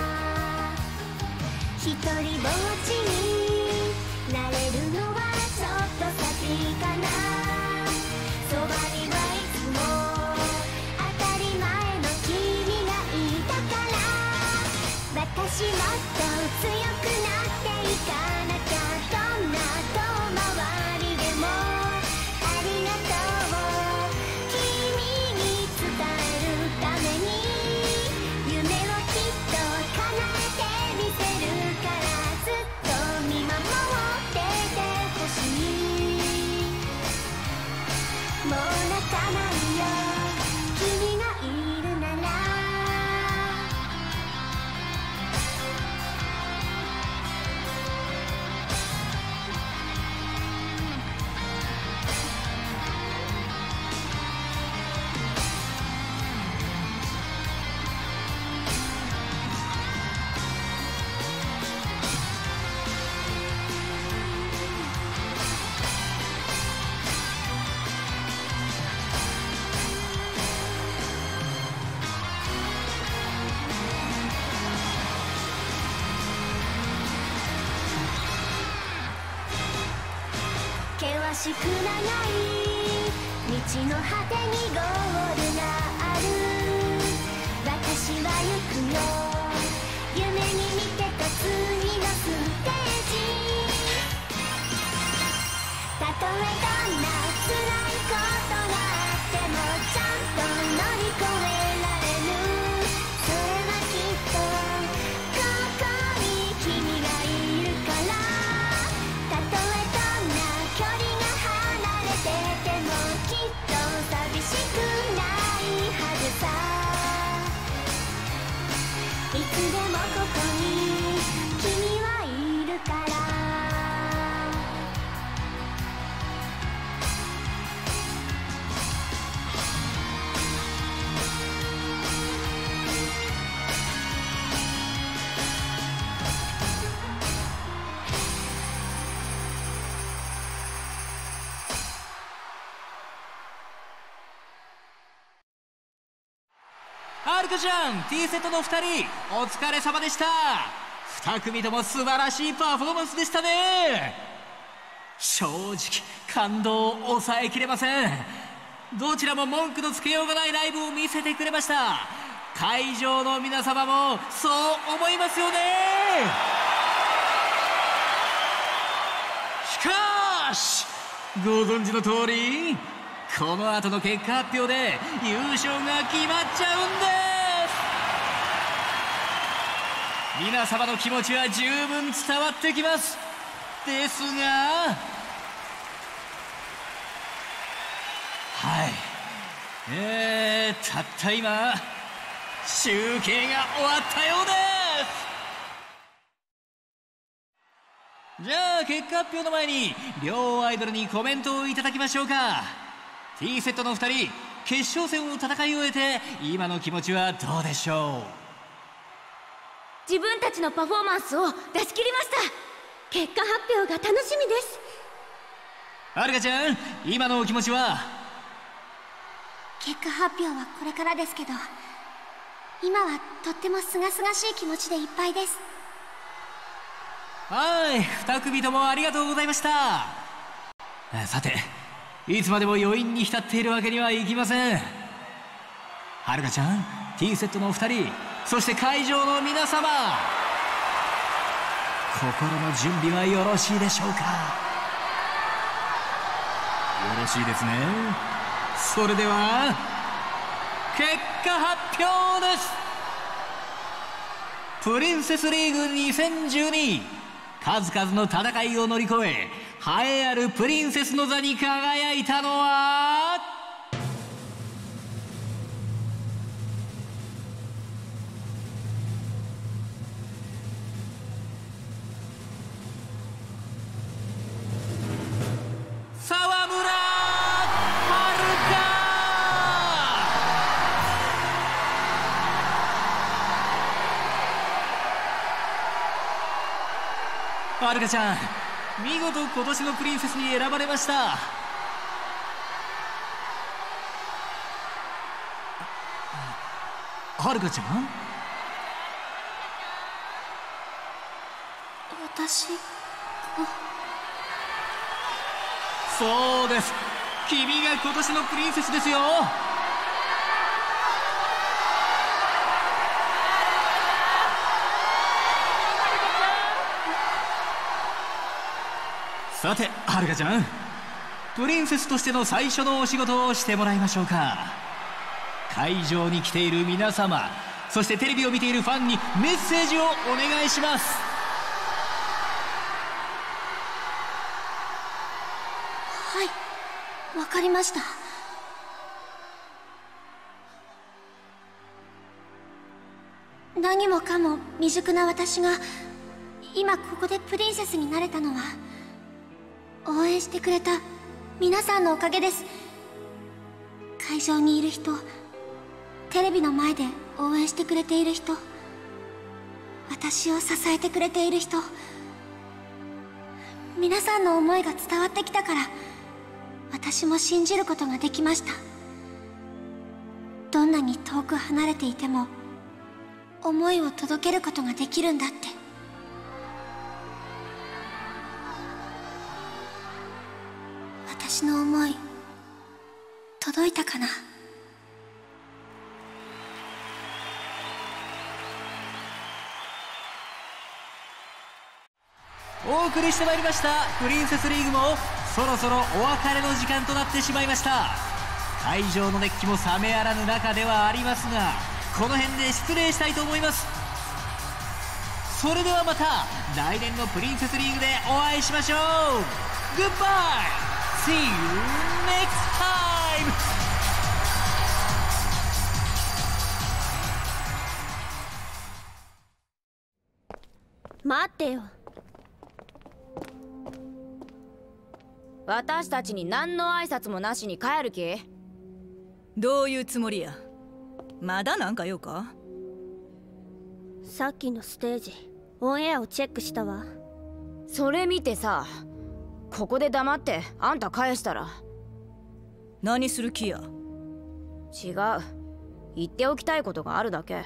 一人ぼっちになれるのはちょっと先かな。そばにはいつも当たり前の君がいたから、私もっと強くなっていかなきゃ。どんな遠回りでもありがとう君に伝えるために、夢をきっと叶えてみせるから、ずっと見守っててほしい。もう泣かないよ君がいるなら。険しく長い道の果てにゴールがある。私は行くよ夢に見てた次のステージ。たとえどんな辛いことがあってもちゃんと乗り越えられる。それはきっとここに君がいるから。たとえどんな距離が離れててもきっと寂しくないはずさ。いつでもここに君はいるから。 はるかちゃん、 T セットの2人お疲れ様でした。2組とも素晴らしいパフォーマンスでしたね。正直感動を抑えきれません。どちらも文句のつけようがないライブを見せてくれました。会場の皆様もそう思いますよね。しかしご存知の通り、この後の結果発表で優勝が決まっちゃうんです。皆様の気持ちは十分伝わってきます。ですが、はい、たった今集計が終わったようです。じゃあ結果発表の前に両アイドルにコメントをいただきましょうか。 T セットの2人、決勝戦を戦い終えて今の気持ちはどうでしょう。 自分たちのパフォーマンスを出し切りました。 結果発表が楽しみです。 はるかちゃん、今のお気持ちは？ 結果発表はこれからですけど、今はとってもすがすがしい気持ちでいっぱいです。 はい、2組ともありがとうございました。さて、いつまでも余韻に浸っているわけにはいきません。はるかちゃん、 T セットの2人、そして会場の皆様、心の準備はよろしいでしょうか。よろしいですね。それでは結果発表です。プリンセスリーグ2012、数々の戦いを乗り越え栄えあるプリンセスの座に輝いたのは沢村はるかちゃん、見事今年のプリンセスに選ばれました。はるかちゃん、 私が？ そうです、君が今年のプリンセスですよ。さて、はるかちゃん、プリンセスとしての最初のお仕事をしてもらいましょうか。会場に来ている皆様、そしてテレビを見ているファンにメッセージをお願いします。 はい、わかりました。何もかも未熟な私が今ここでプリンセスになれたのは、応援してくれた皆さんのおかげです。会場にいる人、テレビの前で応援してくれている人、私を支えてくれている人、皆さんの思いが伝わってきたから、私も信じることができました。どんなに遠く離れていても思いを届けることができるんだって。私の思い届いたかな。 お送りしてまいりましたプリンセスリーグもそろそろお別れの時間となってしまいました。会場の熱気も冷めやらぬ中ではありますが、この辺で失礼したいと思います。それではまた来年のプリンセスリーグでお会いしましょう。グッバイSee you next time! 待ってよ。 私たちに何の挨拶もなしに帰る気？ どういうつもりや？まだなんか用か？ さっきのステージオンエアをチェックしたわ。 それ見てさ、ここで黙ってあんた返したら。 何する気や？ 違う、 言っておきたいことがあるだけ。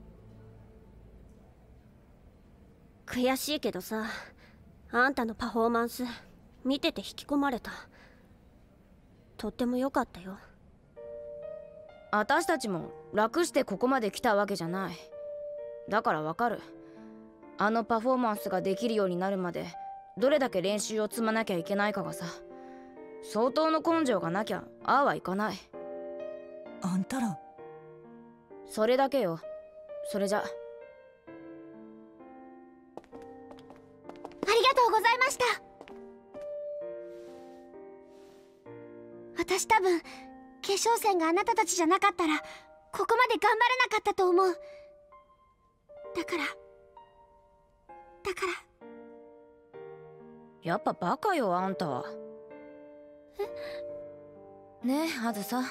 悔しいけどさ、あんたのパフォーマンス見てて引き込まれた。とっても良かったよ。 私たちも楽してここまで来たわけじゃない。だからわかる。あのパフォーマンスができるようになるまでどれだけ練習を積まなきゃいけないかがさ。相当の根性がなきゃああはいかない。 あんたらそれだけよ。それじゃ。ありがとうございました。私多分化粧船があなたたちじゃなかったらここまで頑張れなかったと思う。だからやっぱバカよあんたは。ねえあずさ。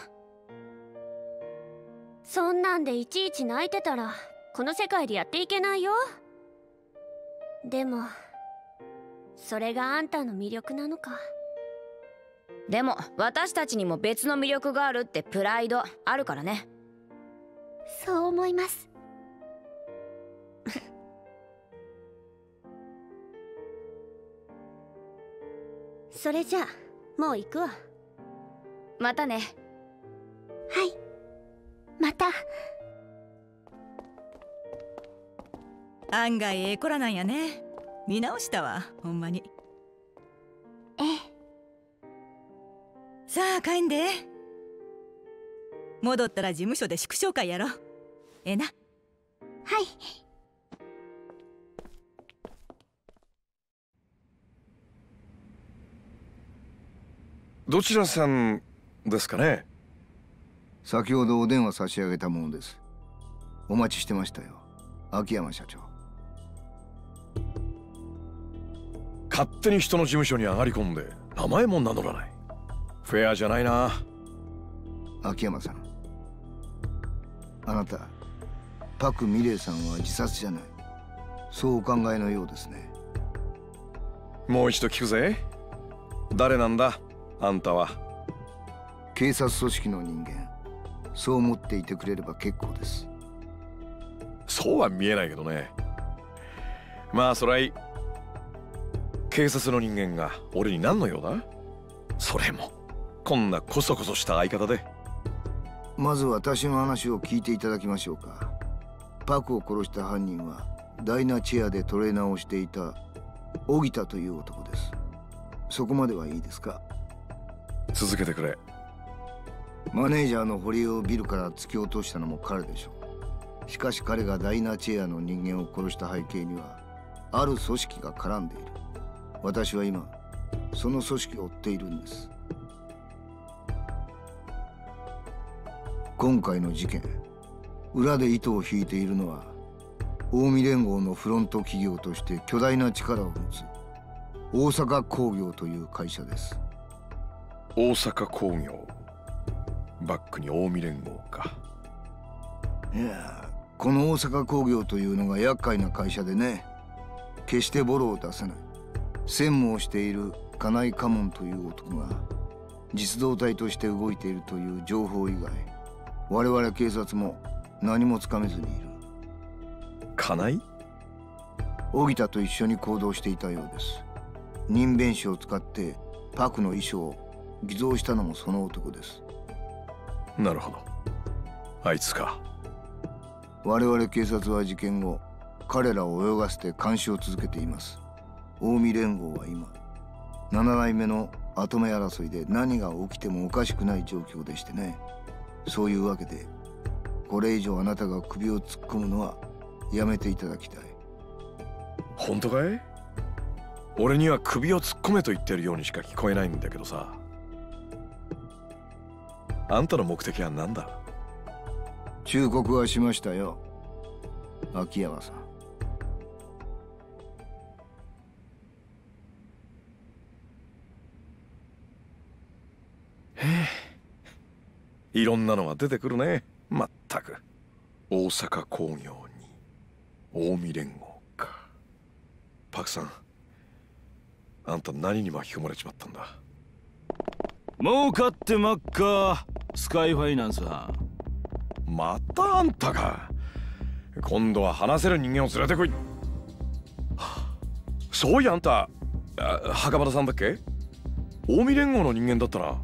そんなんでいちいち泣いてたらこの世界でやっていけないよ。でもそれがあんたの魅力なのか。 でも私たちにも別の魅力があるってプライドあるからね。 そう思います。 それじゃあもう行くわ。 またね。 はい、また。 案外ええ子らなんやね。見直したわほんまに。 ええ。 さあ帰んで。戻ったら事務所で祝勝会やろ。ええな。 はい。 どちらさんですかね。 先ほどお電話差し上げたものです。お待ちしてましたよ、秋山社長。 勝手に人の事務所に上がり込んで名前も名乗らない。フェアじゃないな。 秋山さん、あなたパク・ミレイさんは自殺じゃない、そうお考えのようですね。 もう一度聞くぜ。誰なんだあんたは。 警察組織の人間、そう思っていてくれれば結構です。 そうは見えないけどね。まあそれはいい。警察の人間が俺に何の用だ。それもこんなコソコソした相方で。 まず私の話を聞いていただきましょうか。パクを殺した犯人はダイナチェアでトレーナーをしていた荻田という男です。そこまではいいですか。 続けてくれ。 マネージャーの堀江をビルから突き落としたのも彼でしょう。しかし彼がダイナチェアの人間を殺した背景にはある組織が絡んでいる。私は今その組織を追っているんです。今回の事件、裏で糸を引いているのは近江連合のフロント企業として巨大な力を持つ大阪工業という会社です。 大阪工業、バックに近江連合か。 いや、この大阪工業というのが厄介な会社でね、決してボロを出さない。専務をしている金井家門という男が実動隊として動いているという情報以外、我々警察も何もつかめずにいる。 金井？ 荻田と一緒に行動していたようです。人弁士を使ってパクの衣装を偽造したのもその男です。 なるほど、あいつか。 我々警察は事件後彼らを泳がせて監視を続けています。近江連合は今7代目の跡目争いで何が起きてもおかしくない状況でしてね。そういうわけでこれ以上あなたが首を突っ込むのはやめていただきたい。 本当かい？俺には首を突っ込めと言ってるようにしか聞こえないんだけどさ。あんたの目的は何だ？ 忠告はしましたよ、秋山さん。 いろんなのが出てくるね。まったく。大阪工業に近江連合か。パクさん、あんた何に巻き込まれちまったんだ？ 儲かってまっか、スカイファイナンスは。 またあんたか。今度は話せる人間を連れてこい。そういやあんた袴田さんだっけ？近江連合の人間だったな。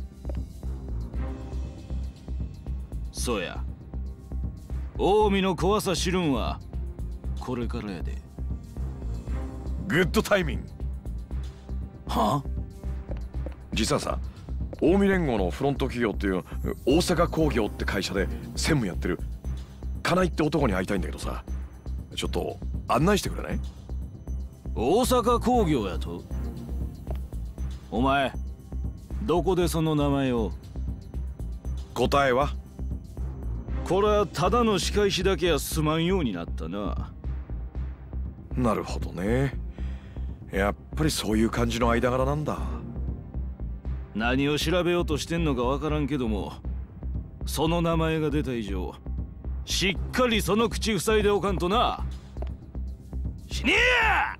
そうや。近江の怖さ知るんはこれからやで。 グッドタイミング。 はあ？ 実はさ、近江連合のフロント企業っていう大阪工業って会社で専務やってる金井って男に会いたいんだけどさ、ちょっと案内してくれない？ 大阪工業やと？お前どこでその名前を？ 答えは？ これはただの仕返しだけはすまんようになったな。 なるほどね。やっぱりそういう感じの間柄なんだ。 何を調べようとしてんのかわからんけども、その名前が出た以上しっかりその口塞いでおかんとな。死ねや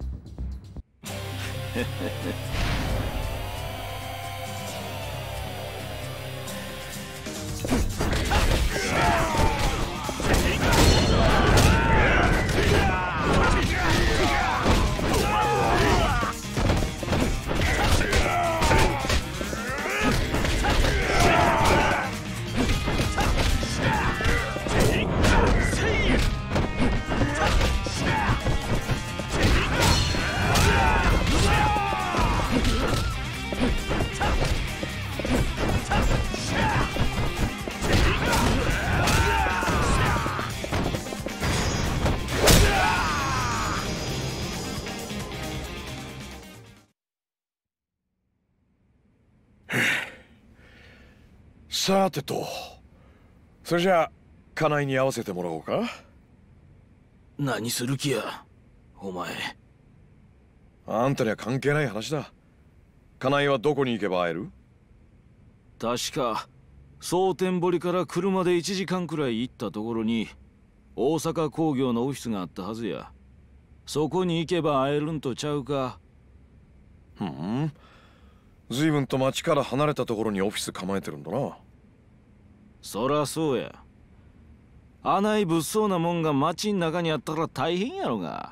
さてと、それじゃあ金井に合わせてもらおうか。 何する気やお前。 あんたには関係ない話だ。金井はどこに行けば会える？ 確か蒼天堀から車で1時間くらい行ったところに大阪工業のオフィスがあったはずや。そこに行けば会えるんとちゃうか。 ふん、随分と町から離れたところにオフィス構えてるんだな。 そらそうや。あない物騒なもんが町ん中にあったら大変やろが。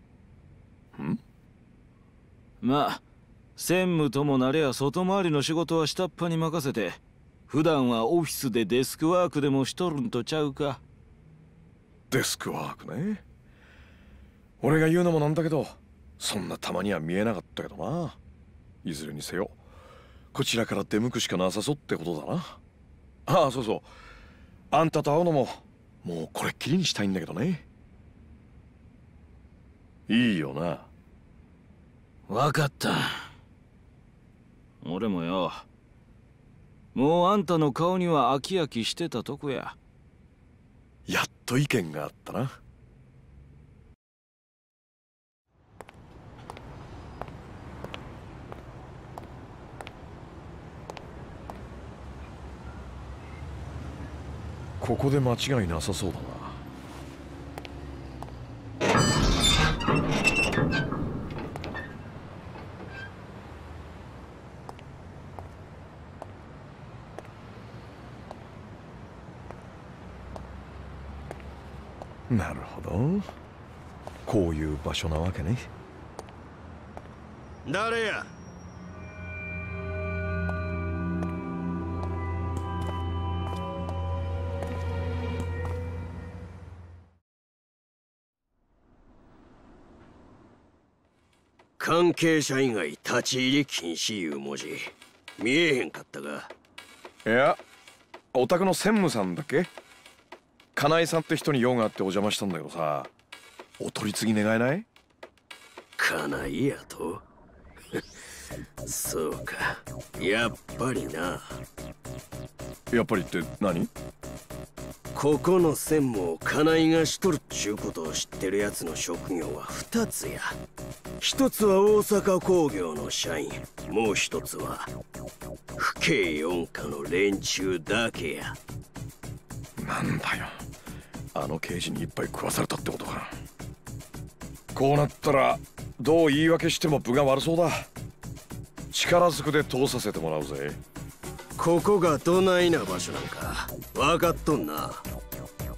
まあ専務ともなれや外回りの仕事は下っ端に任せて、普段はオフィスでデスクワークでもしとるんとちゃうか。 デスクワークね。俺が言うのもなんだけど、そんなたまには見えなかったけどな。いずれにせよこちらから出向くしかなさそうってことだな。ああ、そうそう、あんたと会うのももうこれっきりにしたいんだけどね。いいよな。 わかった。俺もよ、もうあんたの顔には飽き飽きしてたとこや。 やっと意見があったな。ここで間違いなさそうだな。なるほど、こういう場所なわけね。 誰や？関係者以外立ち入り禁止いう文字見えへんかったが。 いや、お宅の専務さんだっけ？金井さんって人に用があってお邪魔したんだけどさ、お取り次ぎ願えない？ 金井やとそうか、やっぱりな。 やっぱりって何？ ここの専務を金井がしとるっちゅうことを知ってるやつの職業は2つや。1つは大阪工業の社員、もう1つは府警4課の連中だけや。 なんだよ、あの刑事にいっぱい食わされたってことか。こうなったらどう言い訳しても分が悪そうだ。力ずくで通させてもらうぜ。 ここがどないな場所なんか分かっとんな。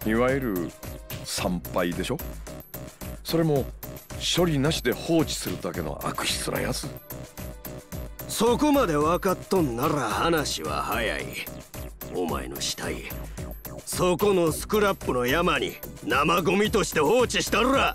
いわゆる参拝でしょ。それも処理なしで放置するだけの悪質なやつ。 そこまで分かっとんなら話は早い。お前の死体、そこのスクラップの山に生ゴミとして放置したら。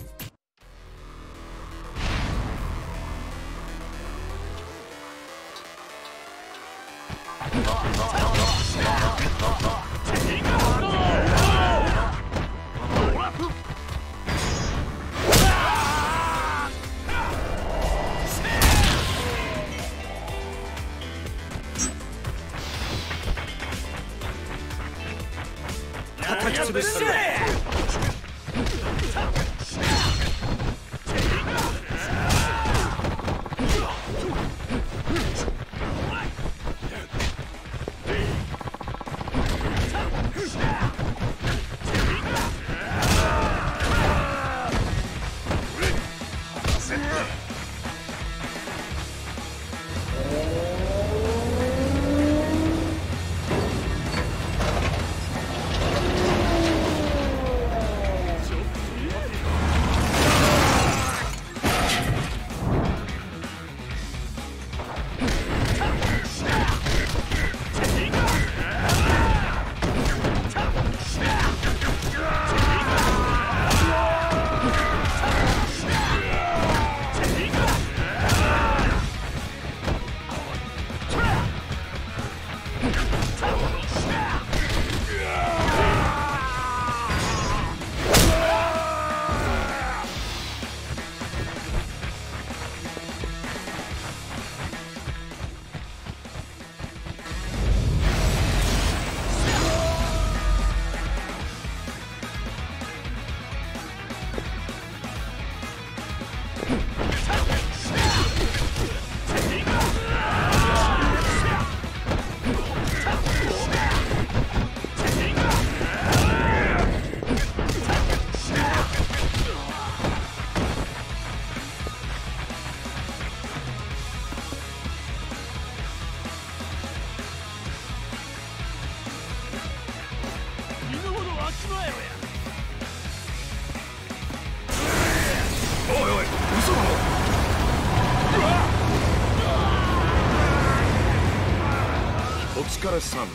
お疲れさん。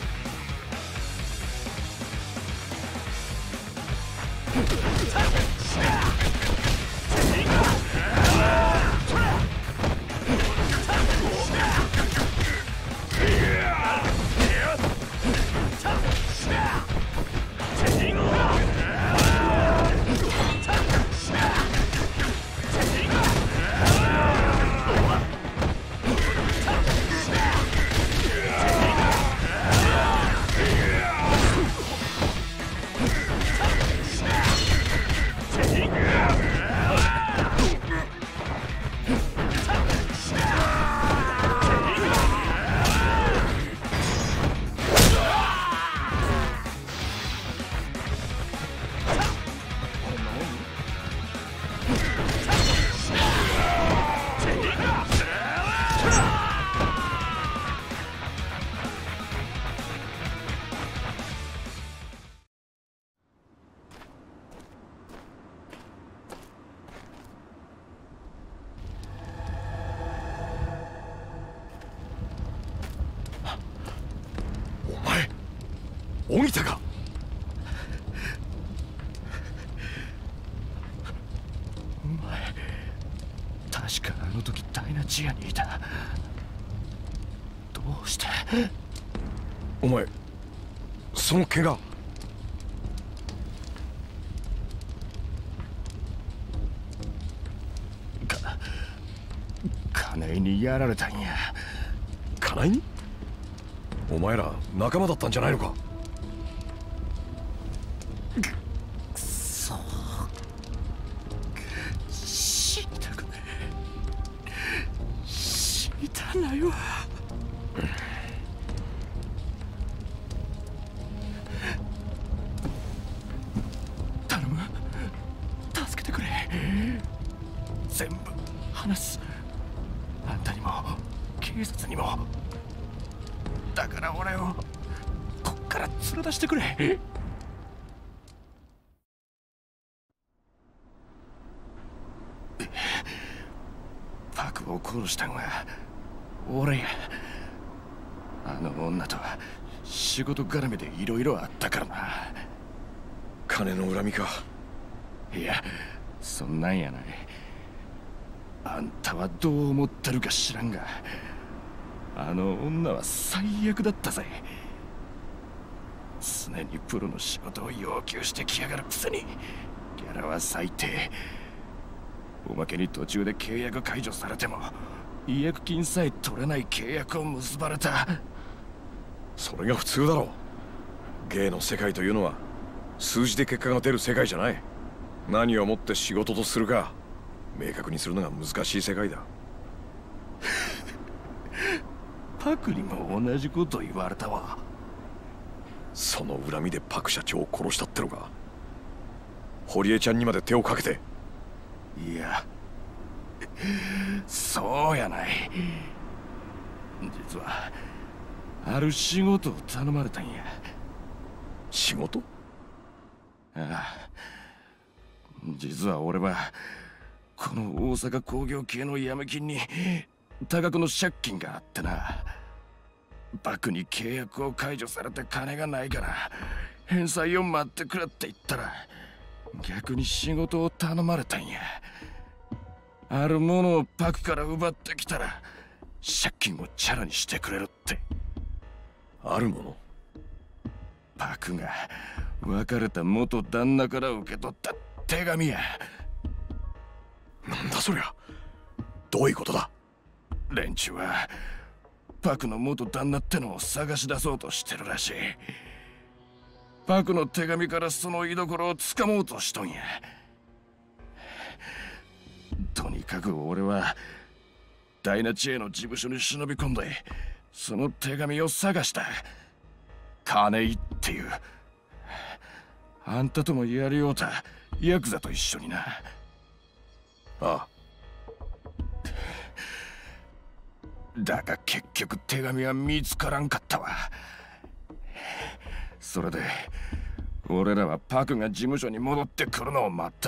起きたか。 お前、確かあの時ダイナチアにいた。どうして。 お前、その怪我。 金井にやられたんや。 金井に？お前ら仲間だったんじゃないのか。 死にたくねえ。死にたないわ。頼む、助けてくれ。全部話す。あんたにも警察にも。だから俺をこっから連れ出してくれ。 殺したんは俺や。あの女とは仕事絡みでいろいろあったからな。金の恨みか。いや、そんなんやない。あんたはどう思ってるか知らんが、あの女は最悪だったぜ。常にプロの仕事を要求してきやがるくせにギャラは最低。おまけに途中で契約解除されても違約金さえ取れない契約を結ばれた。それが普通だろう。芸の世界というのは数字で結果が出る世界じゃない。何をもって仕事とするか明確にするのが難しい世界だ。パクにも同じこと言われたわ。その恨みでパク社長を殺したってのか。堀江ちゃんにまで手をかけて。いや、そうやない。実はある仕事を頼まれたんや。仕事？ああ、実は俺はこの大阪工業系のヤメ金に多額の借金があってな。バクに契約を解除されて金がないから返済を待ってくれって言ったら逆に仕事を頼まれたんや。あるものをパクから奪ってきたら借金をチャラにしてくれるって。あるもの？パクが別れた元旦那から受け取った手紙や。なんだそりゃ。どういうことだ？連中はパクの元旦那ってのを探し出そうとしてるらしい。パクの手紙からその居所をつかもうとしとんや。とにかく俺はダイナチエの事務所に忍び込んでその手紙を探した。金井っていうあんたともやりようたヤクザと一緒にな。ああ。だが結局手紙は見つからんかったわ。それで俺らはパクが事務所に戻ってくるのを待った。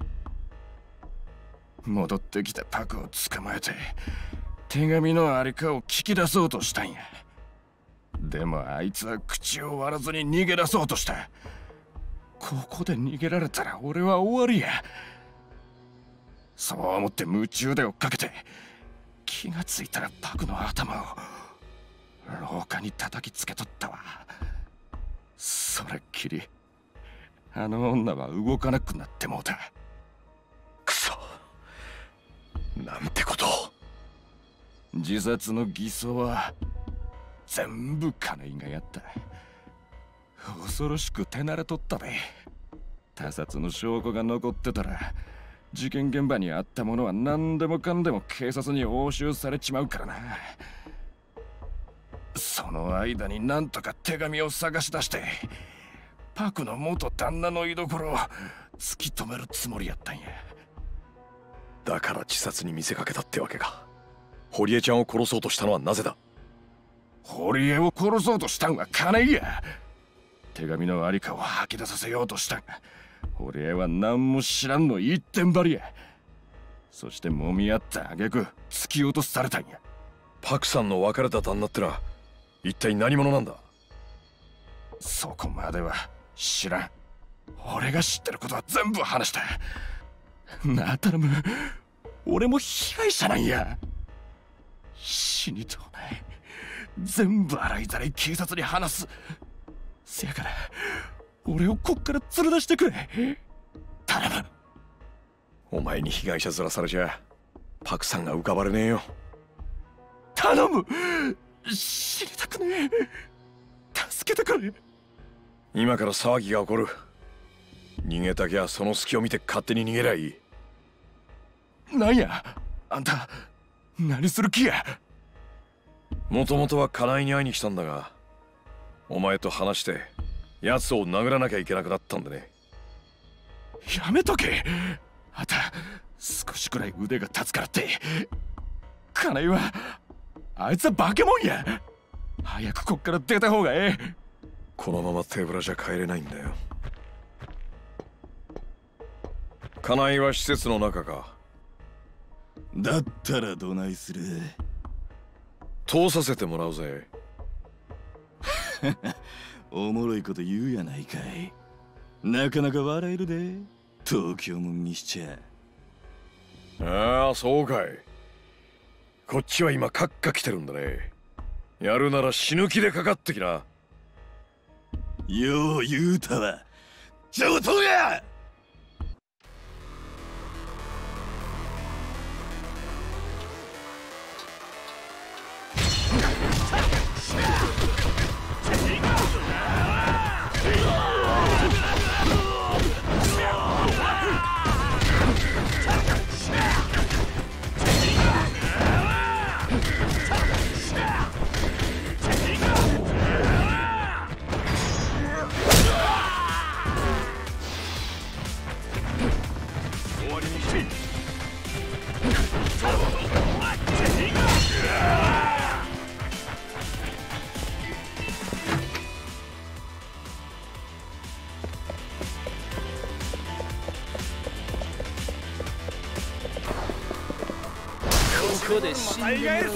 戻ってきたパクを捕まえて手紙のありかを聞き出そうとしたんや。でもあいつは口を割らずに逃げ出そうとした。ここで逃げられたら俺は終わりや。そう思って夢中で追っかけて気がついたらパクの頭を廊下に叩きつけとったわ。それっきりあの女は動かなくなってもうた。くそ、なんてことを。自殺の偽装は全部金井がやった。恐ろしく手慣れとったべ。他殺の証拠が残ってたら事件現場にあったものは何でもかんでも警察に押収されちまうからな。その間になんとか手紙を探し出してパクの元旦那の居所を突き止めるつもりやったんや。だから自殺に見せかけたってわけか。堀江ちゃんを殺そうとしたのはなぜだ？堀江を殺そうとしたんは金井や。手紙のありかを吐き出させようとしたんが堀江は何も知らんの一点張りや。そして揉み合った挙句突き落とされたんや。パクさんの別れた旦那ってのは一体何者なんだ？そこまでは知らん。俺が知ってることは全部話した。なあ頼む、俺も被害者なんや。死にとうない。全部洗いざらい警察に話す。せやから俺をこっから連れ出してくれ。頼む。お前に被害者面されちゃパクさんが浮かばれねえよ。頼む、死にたくねえ。助けてくれ。今から騒ぎが起こる。逃げたきゃその隙を見て勝手に逃げりゃいい。なんやあんた、何する気や？もともとは金井に会いに来たんだが、お前と話して奴を殴らなきゃいけなくなったんでね。やめとけ。あんた少しくらい腕が立つからって金井はあいつは化け物や。早くこっから出た方がええ。このまま手ぶらじゃ帰れないんだよ。金井は施設の中か。 だったらどないする？ 通させてもらうぜ。 おもろいこと言うやないかい。なかなか笑えるで、東京もんにしちゃ。 ああ、そうかい。こっちは今カッカ来てるんだね。やるなら死ぬ気でかかってきな。 よう言うたわ。上等や。 ここで死んでもらう。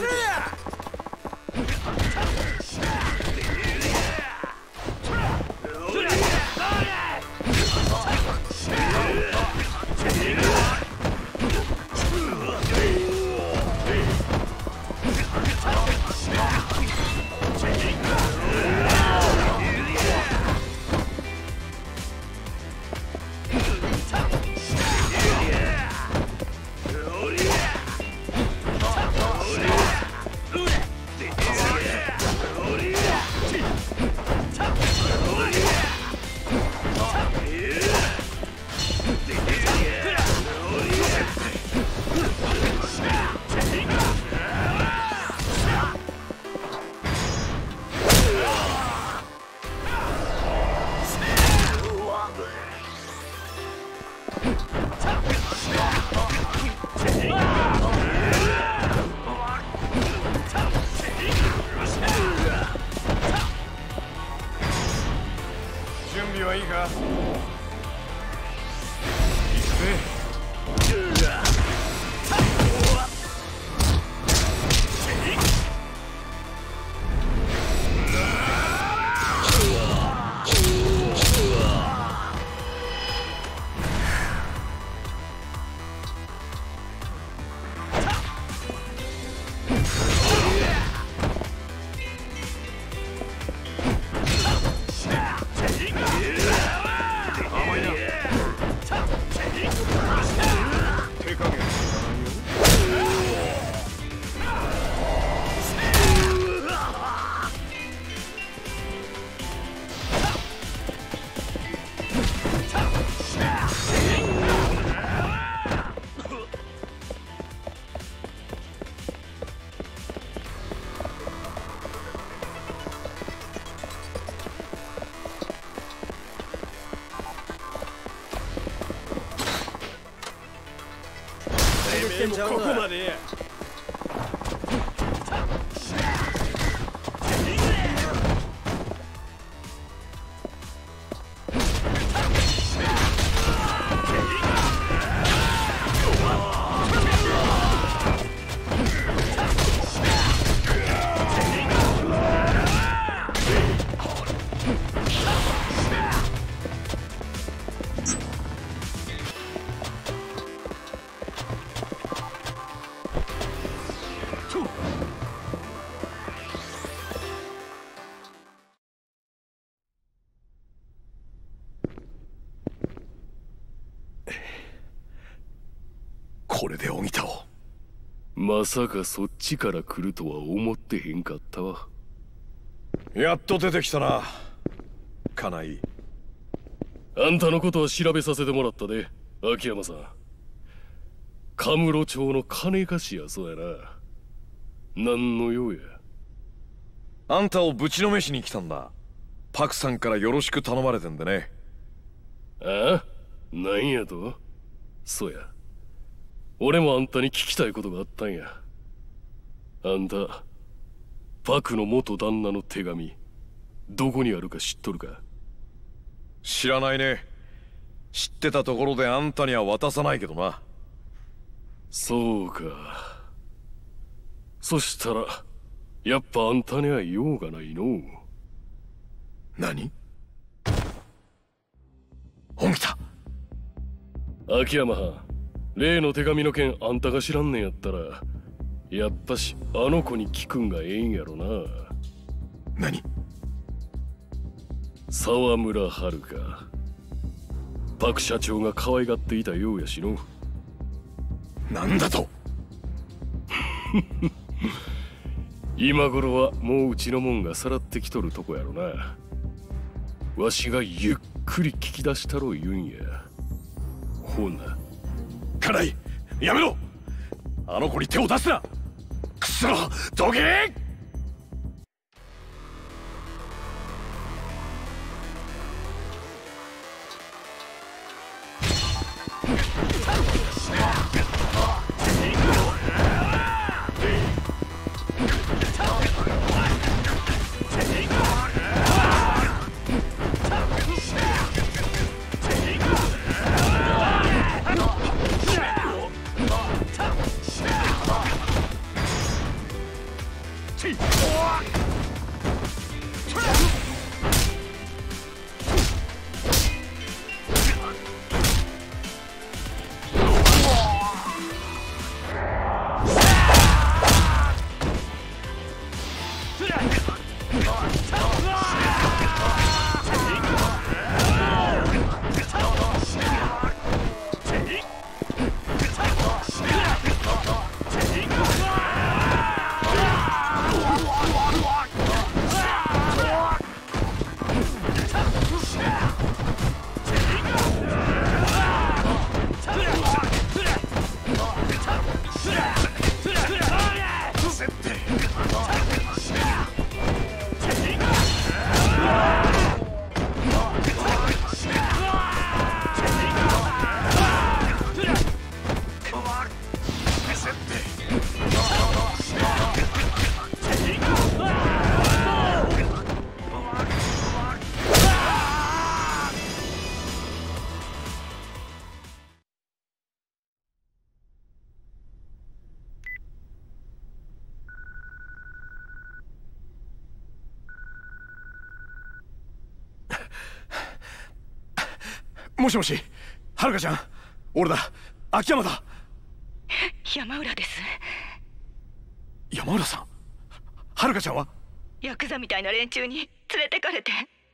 はいいか？ でもここまでや。 これで荻田を。 まさかそっちから来るとは思ってへんかったわ。 やっと出てきたな、金井。 あんたのことは調べさせてもらったで、秋山さん。カムロ町の金貸しやそうやな。何の用や。 あんたをぶちのめしに来たんだ。パクさんからよろしく頼まれてんでね。 ああ、なんやと？そうや。俺もあんたに聞きたいことがあったんや。あんた、パクの元旦那の手紙、どこにあるか知っとるか？ 知らないね。知ってたところであんたには渡さないけどな。 そうか。そしたらやっぱあんたには用がないの。 何？本気だ。 秋山は例の手紙の件あんたが知らんねんやったら、やっぱしあの子に聞くんがええんやろな。 何？ 沢村遥か。パク社長が可愛がっていたようやしの。 なんだと？ 今頃はもううちのもんがさらってきとるとこやろな。わしがゆっくり聞き出したろ言うんや。ほな。 家内、やめろ。あの子に手を出すな。くそ、どけ！もしもし、はるかちゃん。俺だ、秋山だ。 山浦です。 山浦さん。はるかちゃんは？ ヤクザみたいな連中に連れてかれて。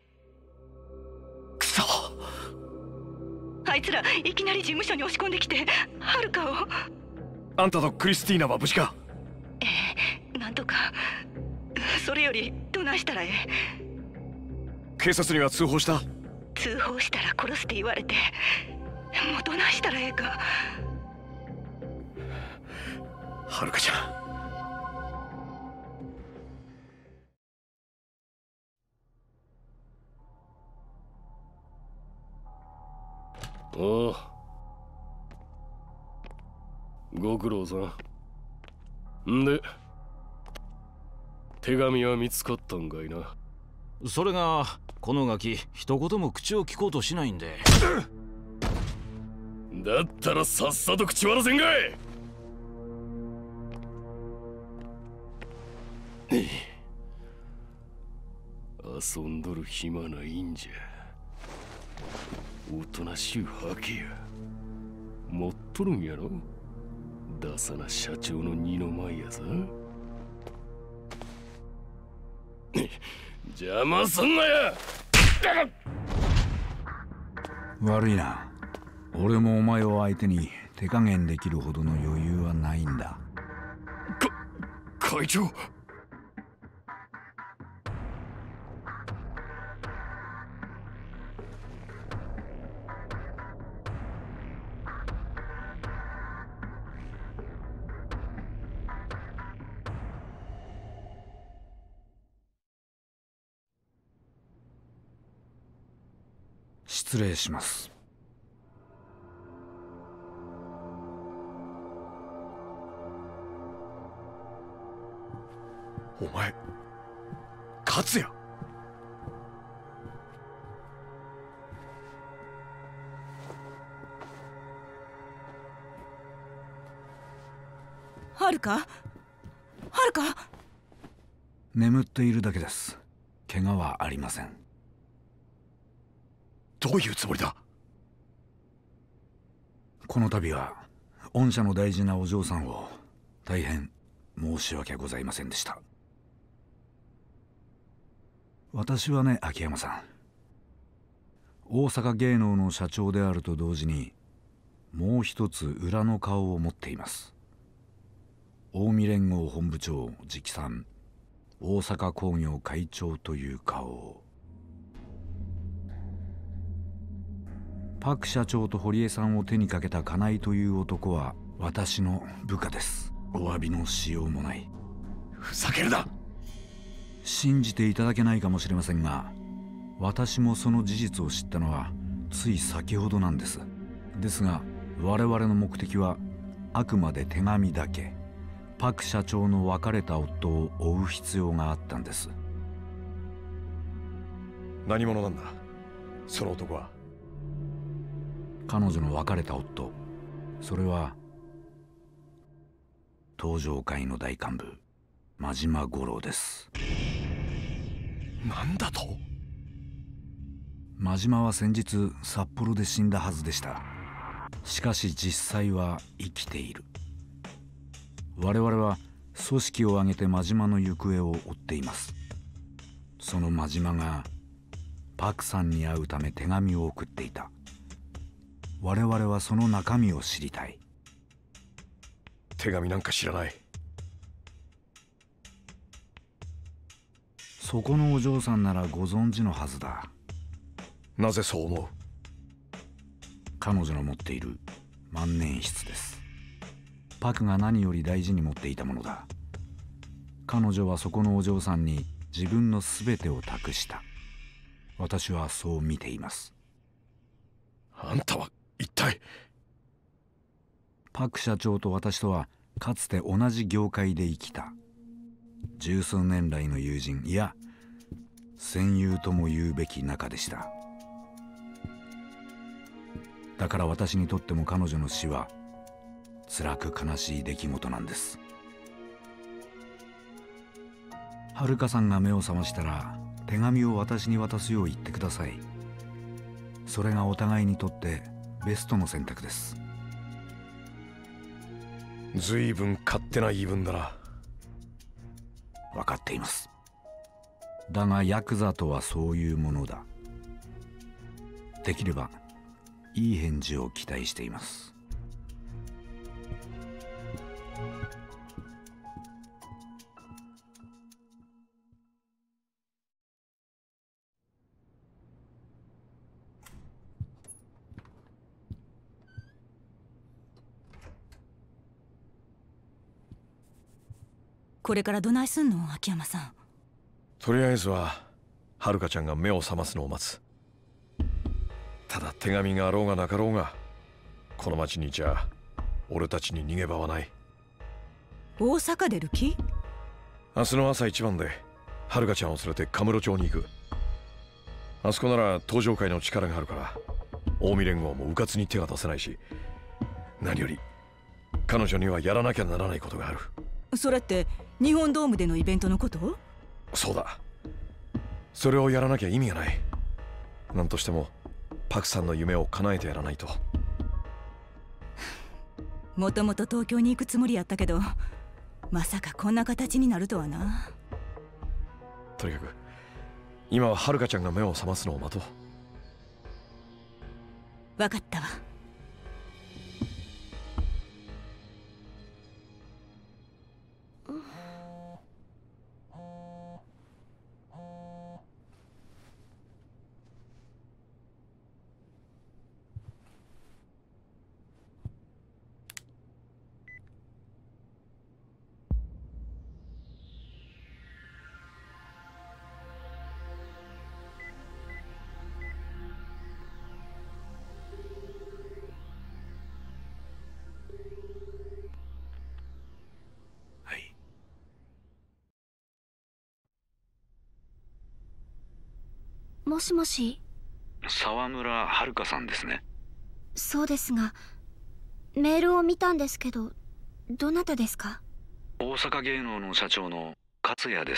くそ。 あいつらいきなり事務所に押し込んできて、はるかを。 あんたとクリスティーナは無事か？ なんとか。それよりどないしたらええ？ 警察には通報した？ 通報したら殺すって言われて、もうどないしたらええか。 はるかちゃん。 ああ、ご苦労さん。んで、手紙は見つかったんかいな。 それがこのガキ一言も口を聞こうとしないんで。 だったらさっさと口割らせんかい。遊んどる暇ないんじゃ。おとなしゅうはけや。持っとるんやろ。ダサな社長の二の舞やさ。邪魔すんなや。 悪いな。俺もお前を相手に手加減できるほどの余裕はないんだ。 会長。 失礼します。 お前、勝也。 はるか眠っているだけです。怪我はありません。 どういうつもりだ？ この度は御社の大事なお嬢さんを大変申し訳ございませんでした。私はね、秋山さん、大阪芸能の社長であると同時にもう一つ裏の顔を持っています。近江連合本部長直参大阪工業会長という顔を。パク社長と堀江さんを手にかけた金井という男は私の部下です。お詫びのしようもない。 ふざけるな。 信じていただけないかもしれませんが、私もその事実を知ったのはつい先ほどなんです。ですが我々の目的はあくまで手紙だけ。パク社長の別れた夫を追う必要があったんです。 何者なんだその男は？ 彼女の別れた夫、それは東上会の大幹部真島五郎です。 なんだと？ 真島は先日札幌で死んだはずでした。しかし実際は生きている。我々は組織を挙げて真島の行方を追っています。その真島がパクさんに会うため手紙を送っていた。我々はその中身を知りたい。 手紙なんか知らない。 そこのお嬢さんならご存知のはずだ。 なぜそう思う？ 彼女の持っている万年筆です。パクが何より大事に持っていたものだ。彼女はそこのお嬢さんに自分の全てを託した。私はそう見ています。 あんたは一体？ パク社長と私とはかつて同じ業界で生きた十数年来の友人、いや戦友とも言うべき仲でした。だから私にとっても彼女の死は辛く悲しい出来事なんです。遥香さんが目を覚ましたら手紙を私に渡すよう言ってください。それがお互いにとってベストの選択です。 ずいぶん勝手な言い分だな。 分かっています。だがヤクザとはそういうものだ。できればいい返事を期待しています。 これからどないすんの秋山さん？ とりあえずは遥香ちゃんが目を覚ますのを待つ。ただ手紙があろうがなかろうがこの町にいちゃ俺たちに逃げ場はない。 大阪出る気？ 明日の朝一番で遥香ちゃんを連れてカムロ町に行く。あそこなら東上会の力があるから近江連合も迂闊に手が出せないし、何より彼女にはやらなきゃならないことがある。 それって日本ドームでのイベントのこと？ そうだ。それをやらなきゃ意味がない。何としてもパクさんの夢を叶えてやらないと。 もともと東京に行くつもりやったけど、まさかこんな形になるとはな。 とにかく今は遥香ちゃんが目を覚ますのを待とう。 分かったわ。 もしもし。 沢村遥さんですね。 そうですが、メールを見たんですけど、どなたですか？ 大阪芸能の社長の勝也です。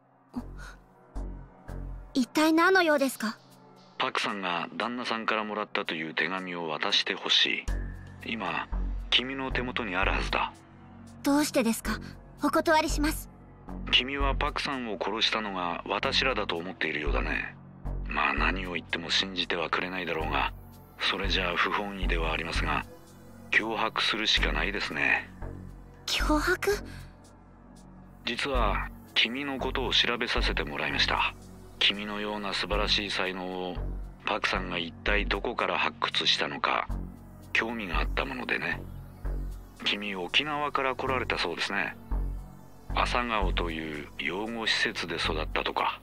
一体何の用ですか？ パクさんが旦那さんからもらったという手紙を渡してほしい。今君の手元にあるはずだ。 どうしてですか？お断りします。 君はパクさんを殺したのが私らだと思っているようだね。まあ何を言っても信じてはくれないだろうが、それじゃあ不本意ではありますが、脅迫するしかないですね。 脅迫？ 実は君のことを調べさせてもらいました。君のような素晴らしい才能をパクさんが一体どこから発掘したのか興味があったものでね。君沖縄から来られたそうですね。朝顔という養護施設で育ったとか。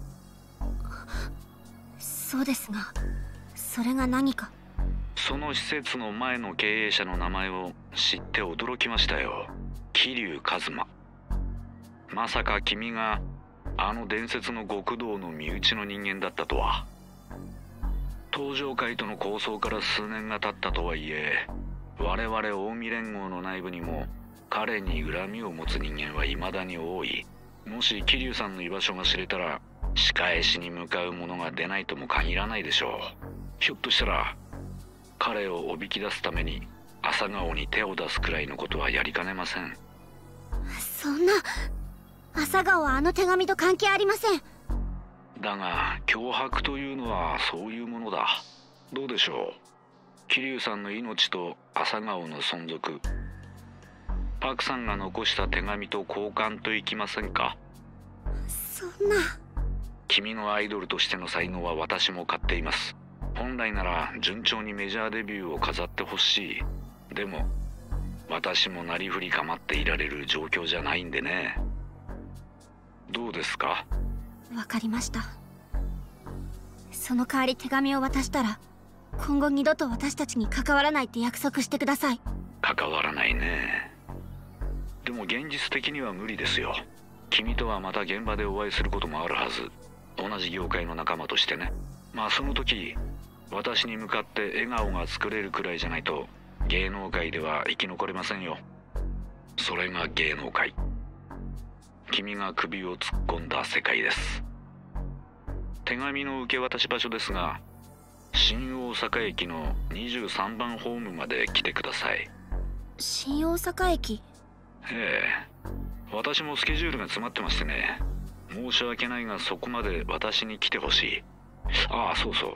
そうですが、それが何か？ その施設の前の経営者の名前を知って驚きましたよ。桐生一馬。まさか君があの伝説の極道の身内の人間だったとは。東上会との抗争から数年が経ったとはいえ、我々近江連合の内部にも彼に恨みを持つ人間は未だに多い。もし桐生さんの居場所が知れたら仕返しに向かう者が出ないとも限らないでしょう。ひょっとしたら彼をおびき出すために朝顔に手を出すくらいのことはやりかねません。 そんな、朝顔はあの手紙と関係ありません。 だが脅迫というのはそういうものだ。どうでしょう、桐生さんの命と朝顔の存続、パクさんが残した手紙と交換といきませんか？ そんな。 君のアイドルとしての才能は私も買っています。本来なら順調にメジャーデビューを飾ってほしい。でも私もなりふり構っていられる状況じゃないんでね。どうですか？ わかりました。その代わり手紙を渡したら今後二度と私たちに関わらないって約束してください。 関わらないね。でも現実的には無理ですよ。君とはまた現場でお会いすることもあるはず。同じ業界の仲間としてね。まあその時私に向かって笑顔が作れるくらいじゃないと芸能界では生き残れませんよ。それが芸能界。君が首を突っ込んだ世界です。手紙の受け渡し場所ですが、新大阪駅の23番ホームまで来てください。 新大阪駅？ ええ、私もスケジュールが詰まってましてね。申し訳ないがそこまで私に来てほしい。ああ、そうそう、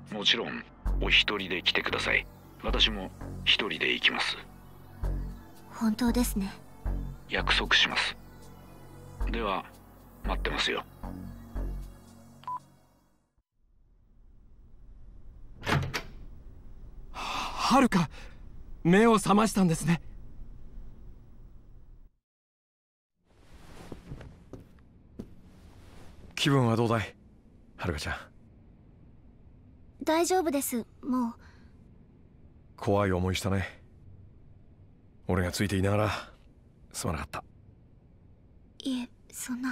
もちろんお一人で来てください。私も一人で行きます。 本当ですね。 約束します。では待ってますよ。 はるか、目を覚ましたんですね。気分はどうだい、はるかちゃん？ 大丈夫です。もう。 怖い思いしたね。俺がついていながらすまなかった。 いえ、そんな。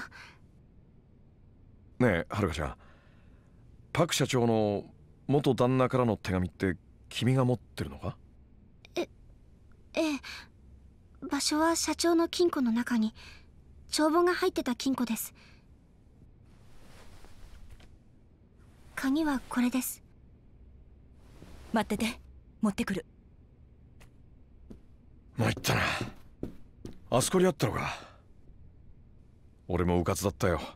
ねえ、はるかちゃん、パク社長の元旦那からの手紙って君が持ってるのか？ ええ、場所は社長の金庫の中に帳簿が入ってた金庫です。鍵はこれです。 待ってて、持ってくる。 参ったな。あそこにあったのか。俺もうかつだったよ。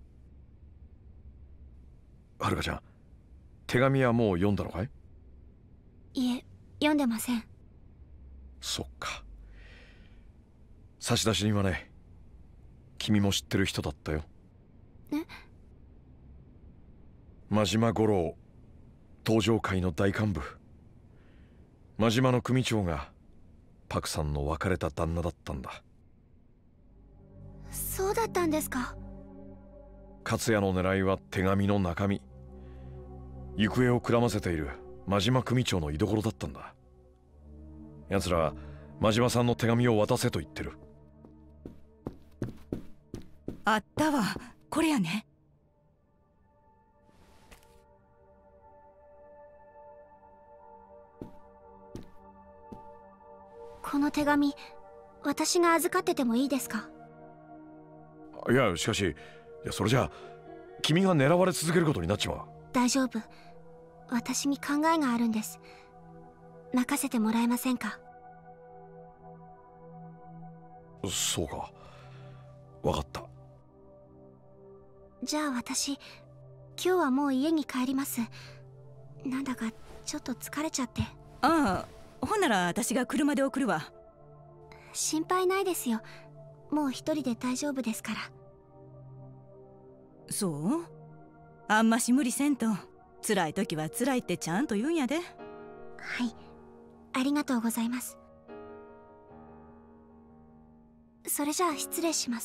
はるかちゃん、手紙はもう読んだのかい？ いえ、読んでません。 そっか。差出人はね、君も知ってる人だったよ。 え？ 真島五郎、東上会の大幹部。真島の組長がパクさんの別れた旦那だったんだ。 そうだったんですか。 勝也の狙いは手紙の中身。行方をくらませている真島組長の居所だったんだ。奴らは真島さんの手紙を渡せと言ってる。 あったわ、これやね。 この手紙、 私が預かっててもいいですか？ いや、しかし、それじゃあ君が狙われ続けることになっちまう。 大丈夫、私に考えがあるんです。任せてもらえませんか？ そうか、分かった。 じゃあ私、今日はもう家に帰ります。なんだかちょっと疲れちゃって。 ああ、ほんなら私が車で送るわ。 心配ないですよ、もう一人で大丈夫ですから。 そう？あんまし無理せんと。辛い時は辛いってちゃんと言うんやで。 はい、ありがとうございます。それじゃあ失礼します。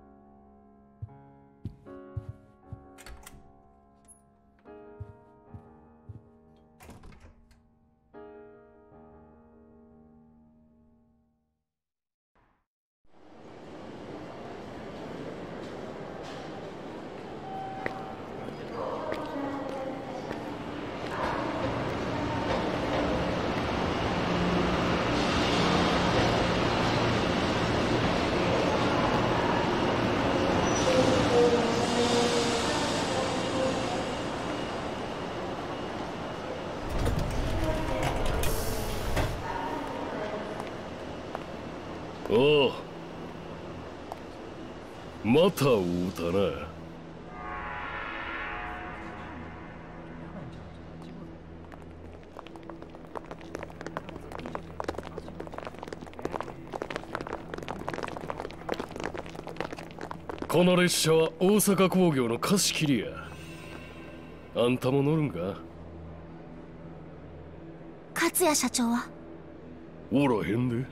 おう、また会うたな。この列車は大阪工業の貸し切りや。あんたも乗るんか？ 勝谷社長は？ おらへんで。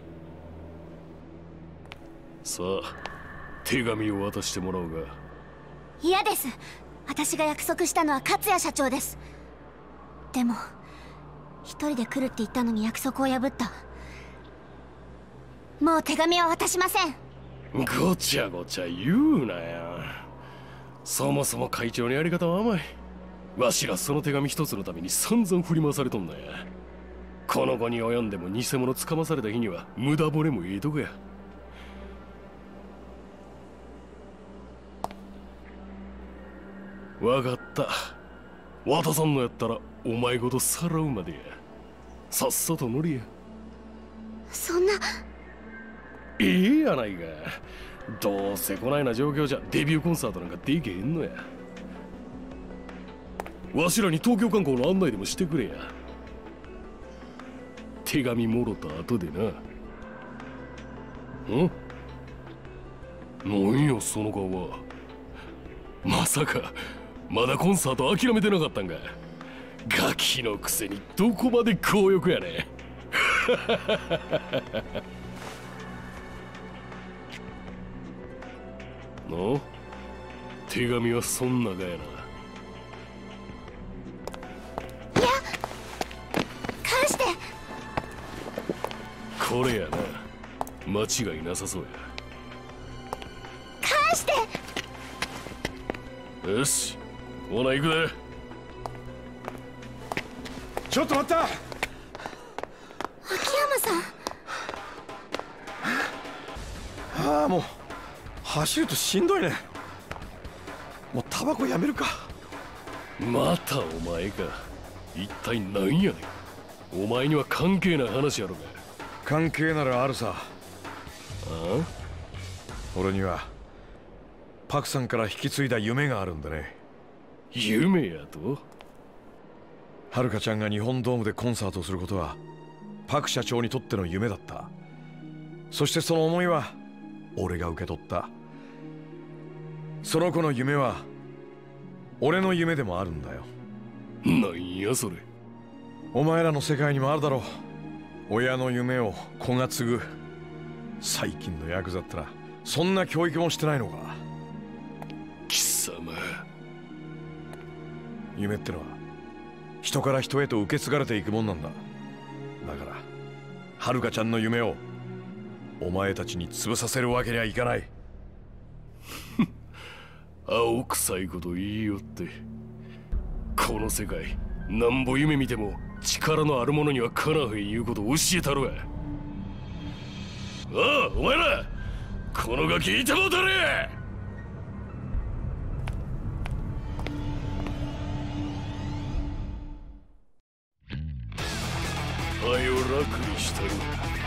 さあ、手紙を渡してもらおうが。 嫌です。私が約束したのは勝谷社長です。でも一人で来るって言ったのに約束を破った。もう手紙は渡しません。 ごちゃごちゃ言うなよ。そもそも会長のやり方は甘い。わしらその手紙一つのために散々振り回されとんだや。この後に及んでも偽物つかまされた日には無駄惚れもええとこや。わかった。渡さんのやったらお前ごとさらうまでや。さっさと乗りや。 そんな。 ええやないか。どうせこないな状況じゃデビューコンサートなんかできへんのや。わしらに東京観光の案内でもしてくれや。手紙もろた後でな。なんやその顔は。まさかまだコンサート諦めてなかったんか。ガキのくせにどこまで強欲やね。の手紙はそんながやな。いや、 返して。 これやな。間違いなさそうや。 返して。 よし、ほな行くで。 ちょっと待った。 秋山さん。 ああ、もう走るとしんどいね。もうタバコやめるか。 またお前か。一体何やねん。お前には関係ない話やろが。 関係ならあるさ。 ああ、 俺にはパクさんから引き継いだ夢があるんだね。 夢やと？ はるかちゃんが日本ドームでコンサートをすることはパク社長にとっての夢だった。そしてその思いは俺が受け取った。その子の夢は俺の夢でもあるんだよ。 なんやそれ。 お前らの世界にもあるだろう。親の夢を子が継ぐ。最近のヤクザってな、そんな教育もしてないのか。 貴様。 夢ってのは人から人へと受け継がれていくもんなんだ。だからはるかちゃんの夢をお前たちに潰させるわけにはいかない。 青臭いこと言いよって。この世界なんぼ夢見ても力のある者にはかなわへんいうことを教えたるわ。 ああ、お前らこのガキいてもうたれ。はよ楽にしたる。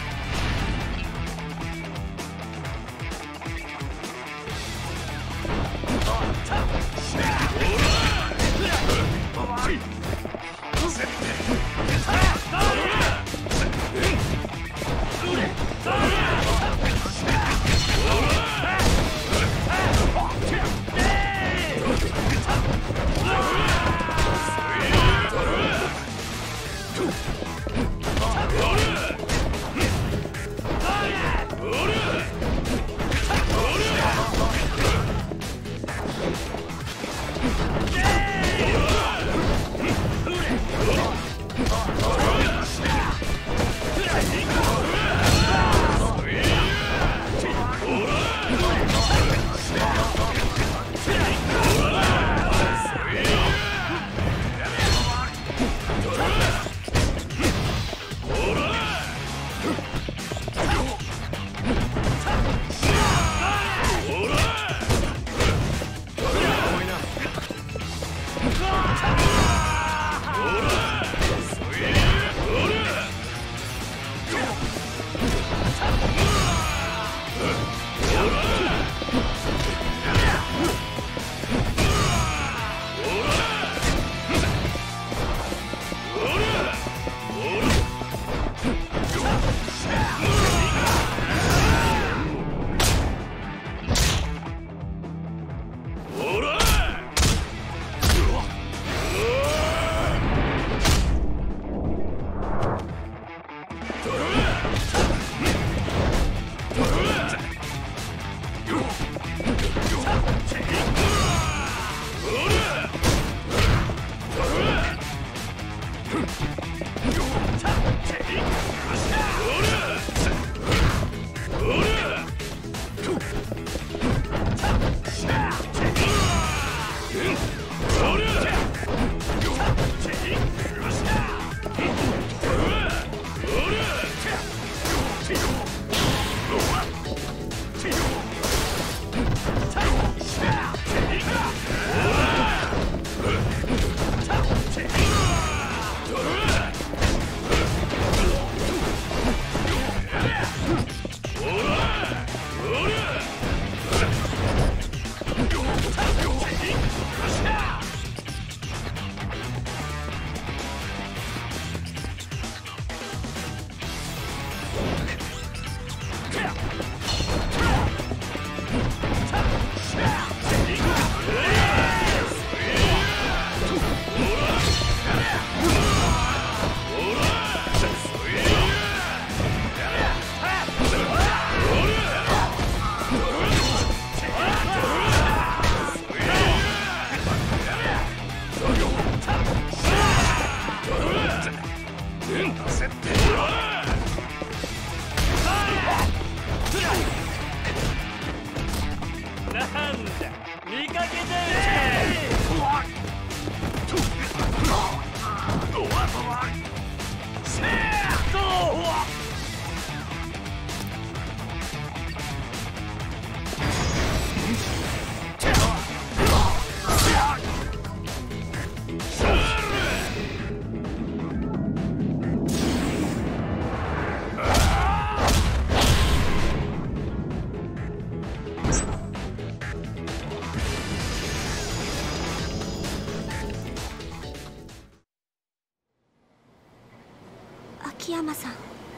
秋山さん。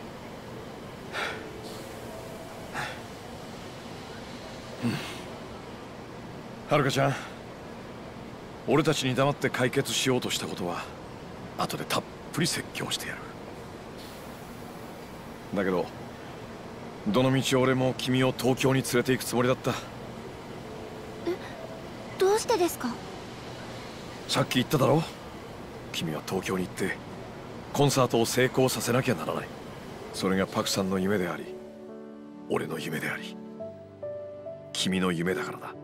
はるかちゃん、俺たちに黙って解決しようとしたことは後でたっぷり説教してやる。だけどどのみち俺も君を東京に連れて行くつもりだった。 どうしてですか？ さっき言っただろ、君は東京に行ってコンサートを成功させなきゃならない。それがパクさんの夢であり、俺の夢であり、君の夢だからだ。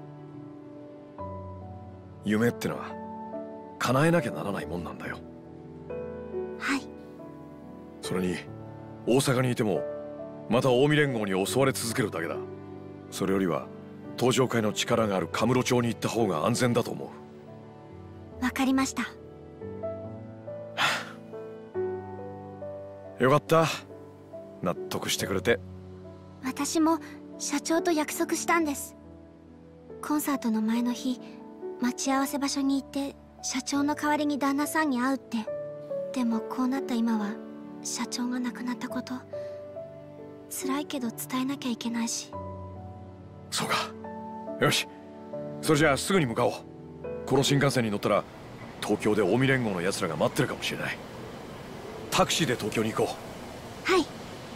夢ってのは叶えなきゃならないもんなんだよ。 はい。 それに大阪にいてもまた近江連合に襲われ続けるだけだ。それよりは東上会の力があるカムロ町に行った方が安全だと思う。わかりました。 よかった、納得してくれて。 私も社長と約束したんです。コンサートの前の日、待ち合わせ場所に行って社長の代わりに旦那さんに会うって。でもこうなった今は社長が亡くなったこと、辛いけど伝えなきゃいけないし。 そうか、よし、それじゃあすぐに向かおう。この新幹線に乗ったら東京で近江連合の奴らが待ってるかもしれない。タクシーで東京に行こう。はい。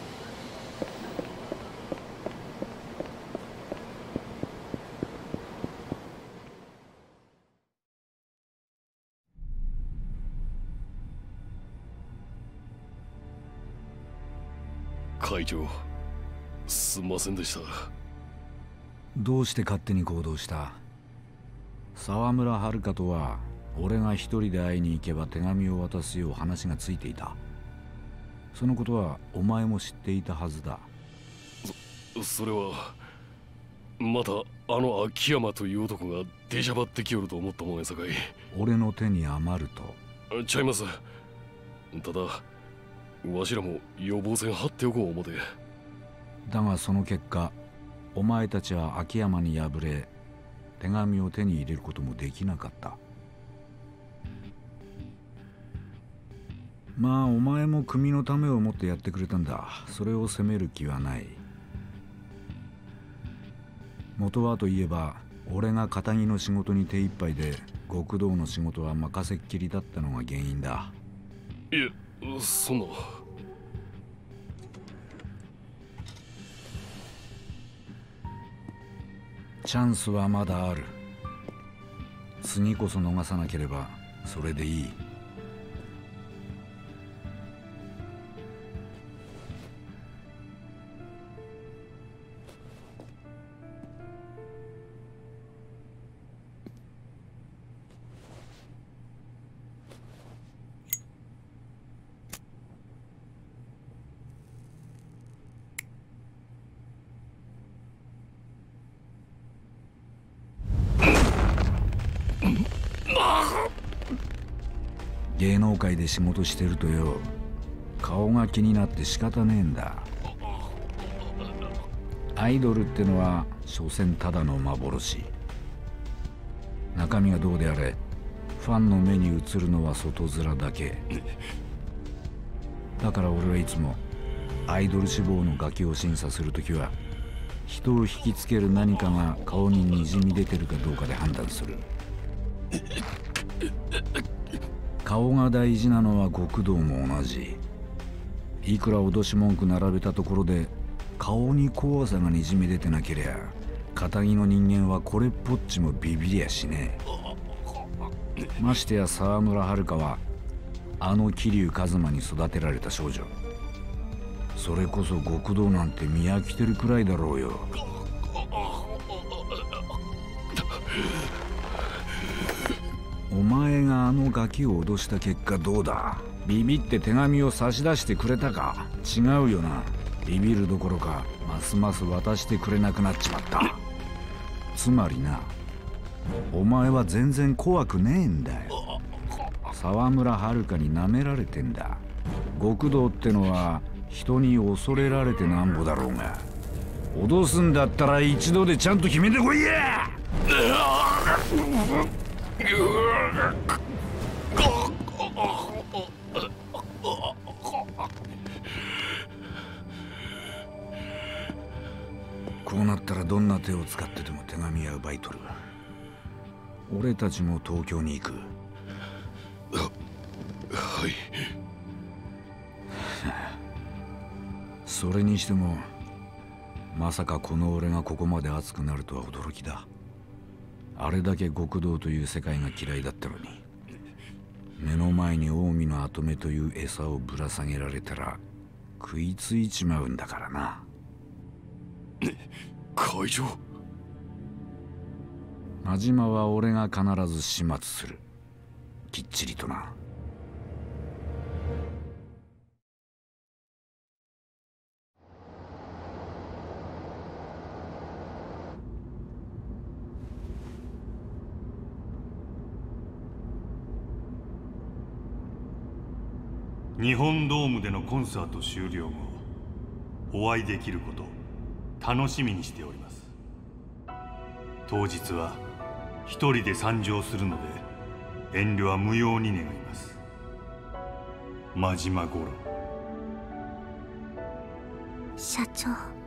会長、すんませんでした。 どうして勝手に行動した？沢村遥とは俺が一人で会いに行けば手紙を渡すよう話がついていた。そのことはお前も知っていたはずだ。 それはまたあの秋山という男が出しゃばってきよると思ったもんやさかい。 俺の手に余ると？ ちゃいます。ただわしらも予防線張っておこう思て。 だがその結果、お前たちは秋山に敗れ手紙を手に入れることもできなかった。まあお前も組のためを思ってやってくれたんだ。それを責める気はない。元はといえば俺が片木の仕事に手一杯で極道の仕事は任せっきりだったのが原因だ。 いえ、そんな。 チャンスはまだある。次こそ逃さなければそれでいい。芸能界で仕事してるとよ、顔が気になって仕方ねえんだ。アイドルってのは所詮ただの幻。中身がどうであれファンの目に映るのは外面だけ。だから俺はいつもアイドル志望のガキを審査するときは人を引きつける何かが顔ににじみ出てるかどうかで判断する。顔が大事なのは極道も同じ。いくら脅し文句並べたところで顔に怖さがにじみ出てなけりゃ片木の人間はこれっぽっちもビビりやしねえ。ましてや沢村遥はあの桐生一馬に育てられた少女。それこそ極道なんて見飽きてるくらいだろうよ。お前があのガキを脅した結果どうだ？ビビって手紙を差し出してくれたか？違うよな。ビビるどころかますます渡してくれなくなっちまった。つまりな、お前は全然怖くねえんだよ。沢村遥に舐められてんだ。極道ってのは人に恐れられてなんぼだろうが、脅すんだったら一度でちゃんと決めてこいや。こうなったらどんな手を使ってでも手紙は奪い取る。俺たちも東京に行く。 はい。 それにしてもまさかこの俺がここまで熱くなるとは驚きだ。あれだけ極道という世界が嫌いだったのに、目の前に近江の跡目という餌をぶら下げられたら食いついちまうんだからな。 会長。 真島は俺が必ず始末する。きっちりとな。 日本ドームでのコンサート終了後お会いできること楽しみにしております。当日は一人で参上するので遠慮は無用に願います。真島五郎。 社長。